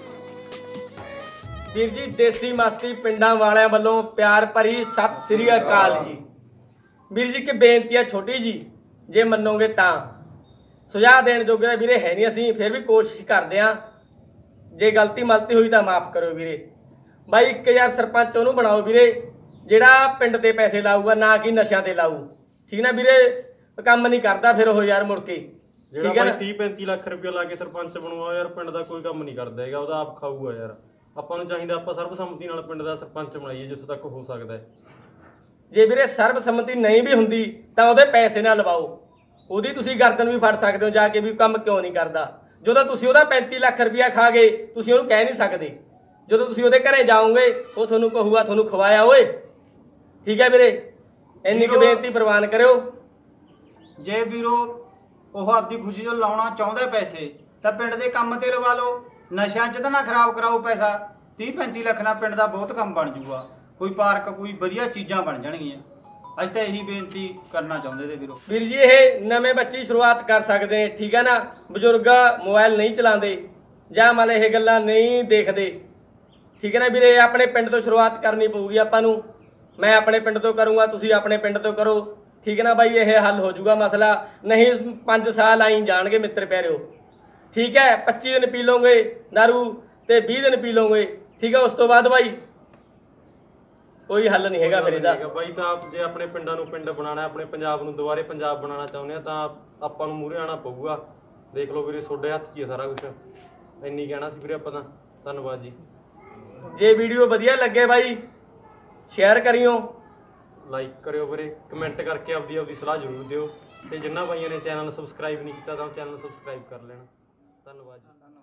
ਵੀਰ ਜੀ ਦੇਸੀ ਮਸਤੀ ਪਿੰਡਾਂ ਵਾਲਿਆਂ ਵੱਲੋਂ ਪਿਆਰ ਭਰੀ ਸਤਿ ਸ੍ਰੀ ਅਕਾਲ ਜੀ। ਵੀਰ ਜੀ ਕਿ ਬੇਨਤੀ ਹੈ ਛੋਟੀ ਜੀ, ਜੇ ਮੰਨੋਗੇ ਤਾਂ। ਸੁਝਾਅ ਦੇਣ ਜੋਗੇ ਤਾਂ ਵੀਰੇ ਹੈ ਨਹੀਂ, ਅਸੀਂ ਫਿਰ ਵੀ ਕੋਸ਼ਿਸ਼ ਕਰਦੇ ਹਾਂ। ਜੇ ਗਲਤੀ ਮਲਤੀ ਹੋਈ ਤਾਂ ਮਾਫ ਕਰੋ ਵੀਰੇ। ਬਾਈ 1000 ਸਰਪੰਚ ਉਹਨੂੰ ਬਣਾਓ ਵੀਰੇ ਜਿਹੜਾ ਪਿੰਡ ਤੇ ਪੈਸੇ ਲਾਊਗਾ, ਨਾ ਕਿ ਨਸ਼ਿਆਂ ਤੇ ਲਾਊ। ਠੀਕ ਨਾ ਵੀਰੇ? ਕੰਮ ਨਹੀਂ ਕਰਦਾ ਫਿਰ ਉਹ ਯਾਰ ਮੁੜ ਕੇ। ਜਿਹੜਾ ਬਾਈ 30-35 ਲੱਖ ਰੁਪਏ ਲਾ ਕੇ ਸਰਪੰਚ ਬਣਵਾ ਯਾਰ ਪਿੰਡ ਦਾ ਕੋਈ ਕੰਮ ਨਹੀਂ ਕਰਦਾ ਹੈਗਾ, ਉਹਦਾ ਆਪ ਖਾਊਗਾ ਯਾਰ। ਆਪਾਂ ਨੂੰ ਚਾਹੀਦਾ ਆਪਾਂ ਸਰਬਸੰਮਤੀ ਨਾਲ ਪਿੰਡ ਦਾ ਸਰਪੰਚ ਬਣਾਈਏ ਜਿੱਥੋਂ ਤੱਕ ਹੋ ਸਕਦਾ ਹੈ। ਜੇ ਵੀਰੇ ਸਰਬਸੰਮਤੀ ਨਹੀਂ ਵੀ ਹੁੰਦੀ ਤਾਂ ਉਹਦੇ ਪੈਸੇ ਨਾ ਲਵਾਓ। ਉਹਦੀ ਤੁਸੀਂ ਗਰਦਨ ਵੀ ਫੜ ਸਕਦੇ ਹੋ ਜਾ ਕੇ ਵੀ ਕੰਮ ਕਿਉਂ ਨਹੀਂ ਕਰਦਾ। ਜਦੋਂ ਤੁਸੀਂ ਉਹਦਾ 35 ਲੱਖ ਰੁਪਇਆ ਖਾ ਗਏ, ਤੁਸੀਂ ਉਹਨੂੰ ਕਹਿ ਨਹੀਂ ਸਕਦੇ। ਜਦੋਂ ਤੁਸੀਂ ਉਹਦੇ ਘਰੇ ਜਾਓਗੇ ਉਹ ਤੁਹਾਨੂੰ ਕਹੂਗਾ ਤੁਹਾਨੂੰ ਖਵਾਇਆ ਓਏ। ਠੀਕ ਹੈ ਵੀਰੇ? ਇੰਨੀ ਕੁ ਬੇਨਤੀ ਪ੍ਰਵਾਨ ਕਰਿਓ। ਜੇ ਵੀਰੋ ਉਹ ਆਪਦੀ ਖੁਸ਼ੀ ਤੋਂ ਲਾਉਣਾ ਚਾਹੁੰਦੇ ਪੈਸੇ ਤਾਂ ਪਿੰਡ ਦੇ ਕੰਮ ਤੇ ਲਵਾ ਲਓ। ਨਸ਼ਿਆਂ 'ਚ ਤਾਂ ਨਾ ਖਰਾਬ ਕਰਾਓ ਪੈਸਾ। 30-35 ਲੱਖ ਨਾਲ ਪਿੰਡ ਦਾ ਬਹੁਤ ਕੰਮ ਬਣ ਜੂਗਾ। ਕੋਈ ਪਾਰਕ, ਕੋਈ ਵਧੀਆ ਚੀਜ਼ਾਂ ਬਣ ਜਾਣਗੀਆਂ। ਅਸੀਂ ਤਾਂ ਇਹੀ ਬੇਨਤੀ ਕਰਨਾ ਚਾਹੁੰਦੇ ਤੇ ਵੀਰੋ। ਵੀਰ ਜੀ ਇਹ ਨਵੇਂ ਬੱਚੇ ਸ਼ੁਰੂਆਤ ਕਰ ਸਕਦੇ ਨੇ। ਠੀਕ ਹੈ ਨਾ? ਬਜ਼ੁਰਗ ਮੋਬਾਈਲ ਨਹੀਂ ਚਲਾਉਂਦੇ ਜਾਂ ਮੰਨ ਇਹ ਗੱਲਾਂ ਨਹੀਂ ਦੇਖਦੇ। ਠੀਕ ਹੈ ਨਾ ਵੀਰੇ? ਆਪਣੇ ਪਿੰਡ ਤੋਂ ਸ਼ੁਰੂਆਤ ਕਰਨੀ ਪਊਗੀ ਆਪਾਂ ਨੂੰ। ਮੈਂ ਆਪਣੇ ਪਿੰਡ ਤੋਂ ਕਰੂੰਗਾ, ਤੁਸੀਂ ਆਪਣੇ ਪਿੰਡ ਤੋਂ ਕਰੋ। ਠੀਕ ਹੈ ਨਾ ਬਾਈ? ਇਹ ਹੱਲ ਹੋ ਜਾਊਗਾ ਮਸਲਾ। ਨਹੀਂ 5 ਸਾਲ ਆਈ ਜਾਣਗੇ ਮਿੱਤਰ ਪਿਆਰਿਓ। ਠੀਕ ਹੈ? 25 ਦਿਨ ਪੀ ਲਓਗੇ ਦਾਰੂ ਤੇ 20 ਦਿਨ ਪੀ ਲਓਗੇ। ਠੀਕ ਹੈ? ਉਸ ਤੋਂ ਬਾਅਦ ਬਾਈ ਕੋਈ ਹੱਲ ਨਹੀਂ ਹੈਗਾ ਫਿਰ ਇਹਦਾ। ਬਾਈ ਤਾਂ ਜੇ ਆਪਣੇ ਪਿੰਡਾਂ ਨੂੰ ਪਿੰਡ ਬਣਾਉਣਾ, ਆਪਣੇ ਪੰਜਾਬ ਨੂੰ ਦੁਬਾਰੇ ਪੰਜਾਬ ਬਣਾਉਣਾ ਚਾਹੁੰਦੇ ਆ ਤਾਂ ਆਪਾਂ ਨੂੰ ਮੂਹਰੇ ਆਉਣਾ ਪਊਗਾ। ਦੇਖ ਲਓ ਵੀਰੇ ਤੁਹਾਡੇ ਹੱਥ 'ਚ ਹੀ ਆ ਸਾਰਾ ਕੁਝ। ਇੰਨੀ ਕਹਿਣਾ ਸੀ ਵੀਰੇ ਆਪਾਂ ਤਾਂ। ਧੰਨਵਾਦ ਜੀ। ਜੇ ਵੀਡੀਓ ਵਧੀਆ ਲੱਗੇ ਬਾਈ ਸ਼ੇਅਰ ਕਰਿਓ, ਲਾਈਕ ਕਰਿਓ ਵੀਰੇ, ਕਮੈਂਟ ਕਰਕੇ ਆਪਦੀ ਸਲਾਹ ਜ਼ਰੂਰ ਦਿਓ। ਤੇ ਜਿਨ੍ਹਾਂ ਬਾਈਆਂ ਨੇ ਚੈਨਲ ਨੂੰ ਸਬਸਕ੍ਰਾਈਬ ਨਹੀਂ ਕੀਤਾ ਤਾਂ ਚੈਨਲ ਸਬਸਕ੍ਰਾਈਬ ਕਰ ਲੈਣਾ। ਧੰਨਵਾਦ ਜੀ।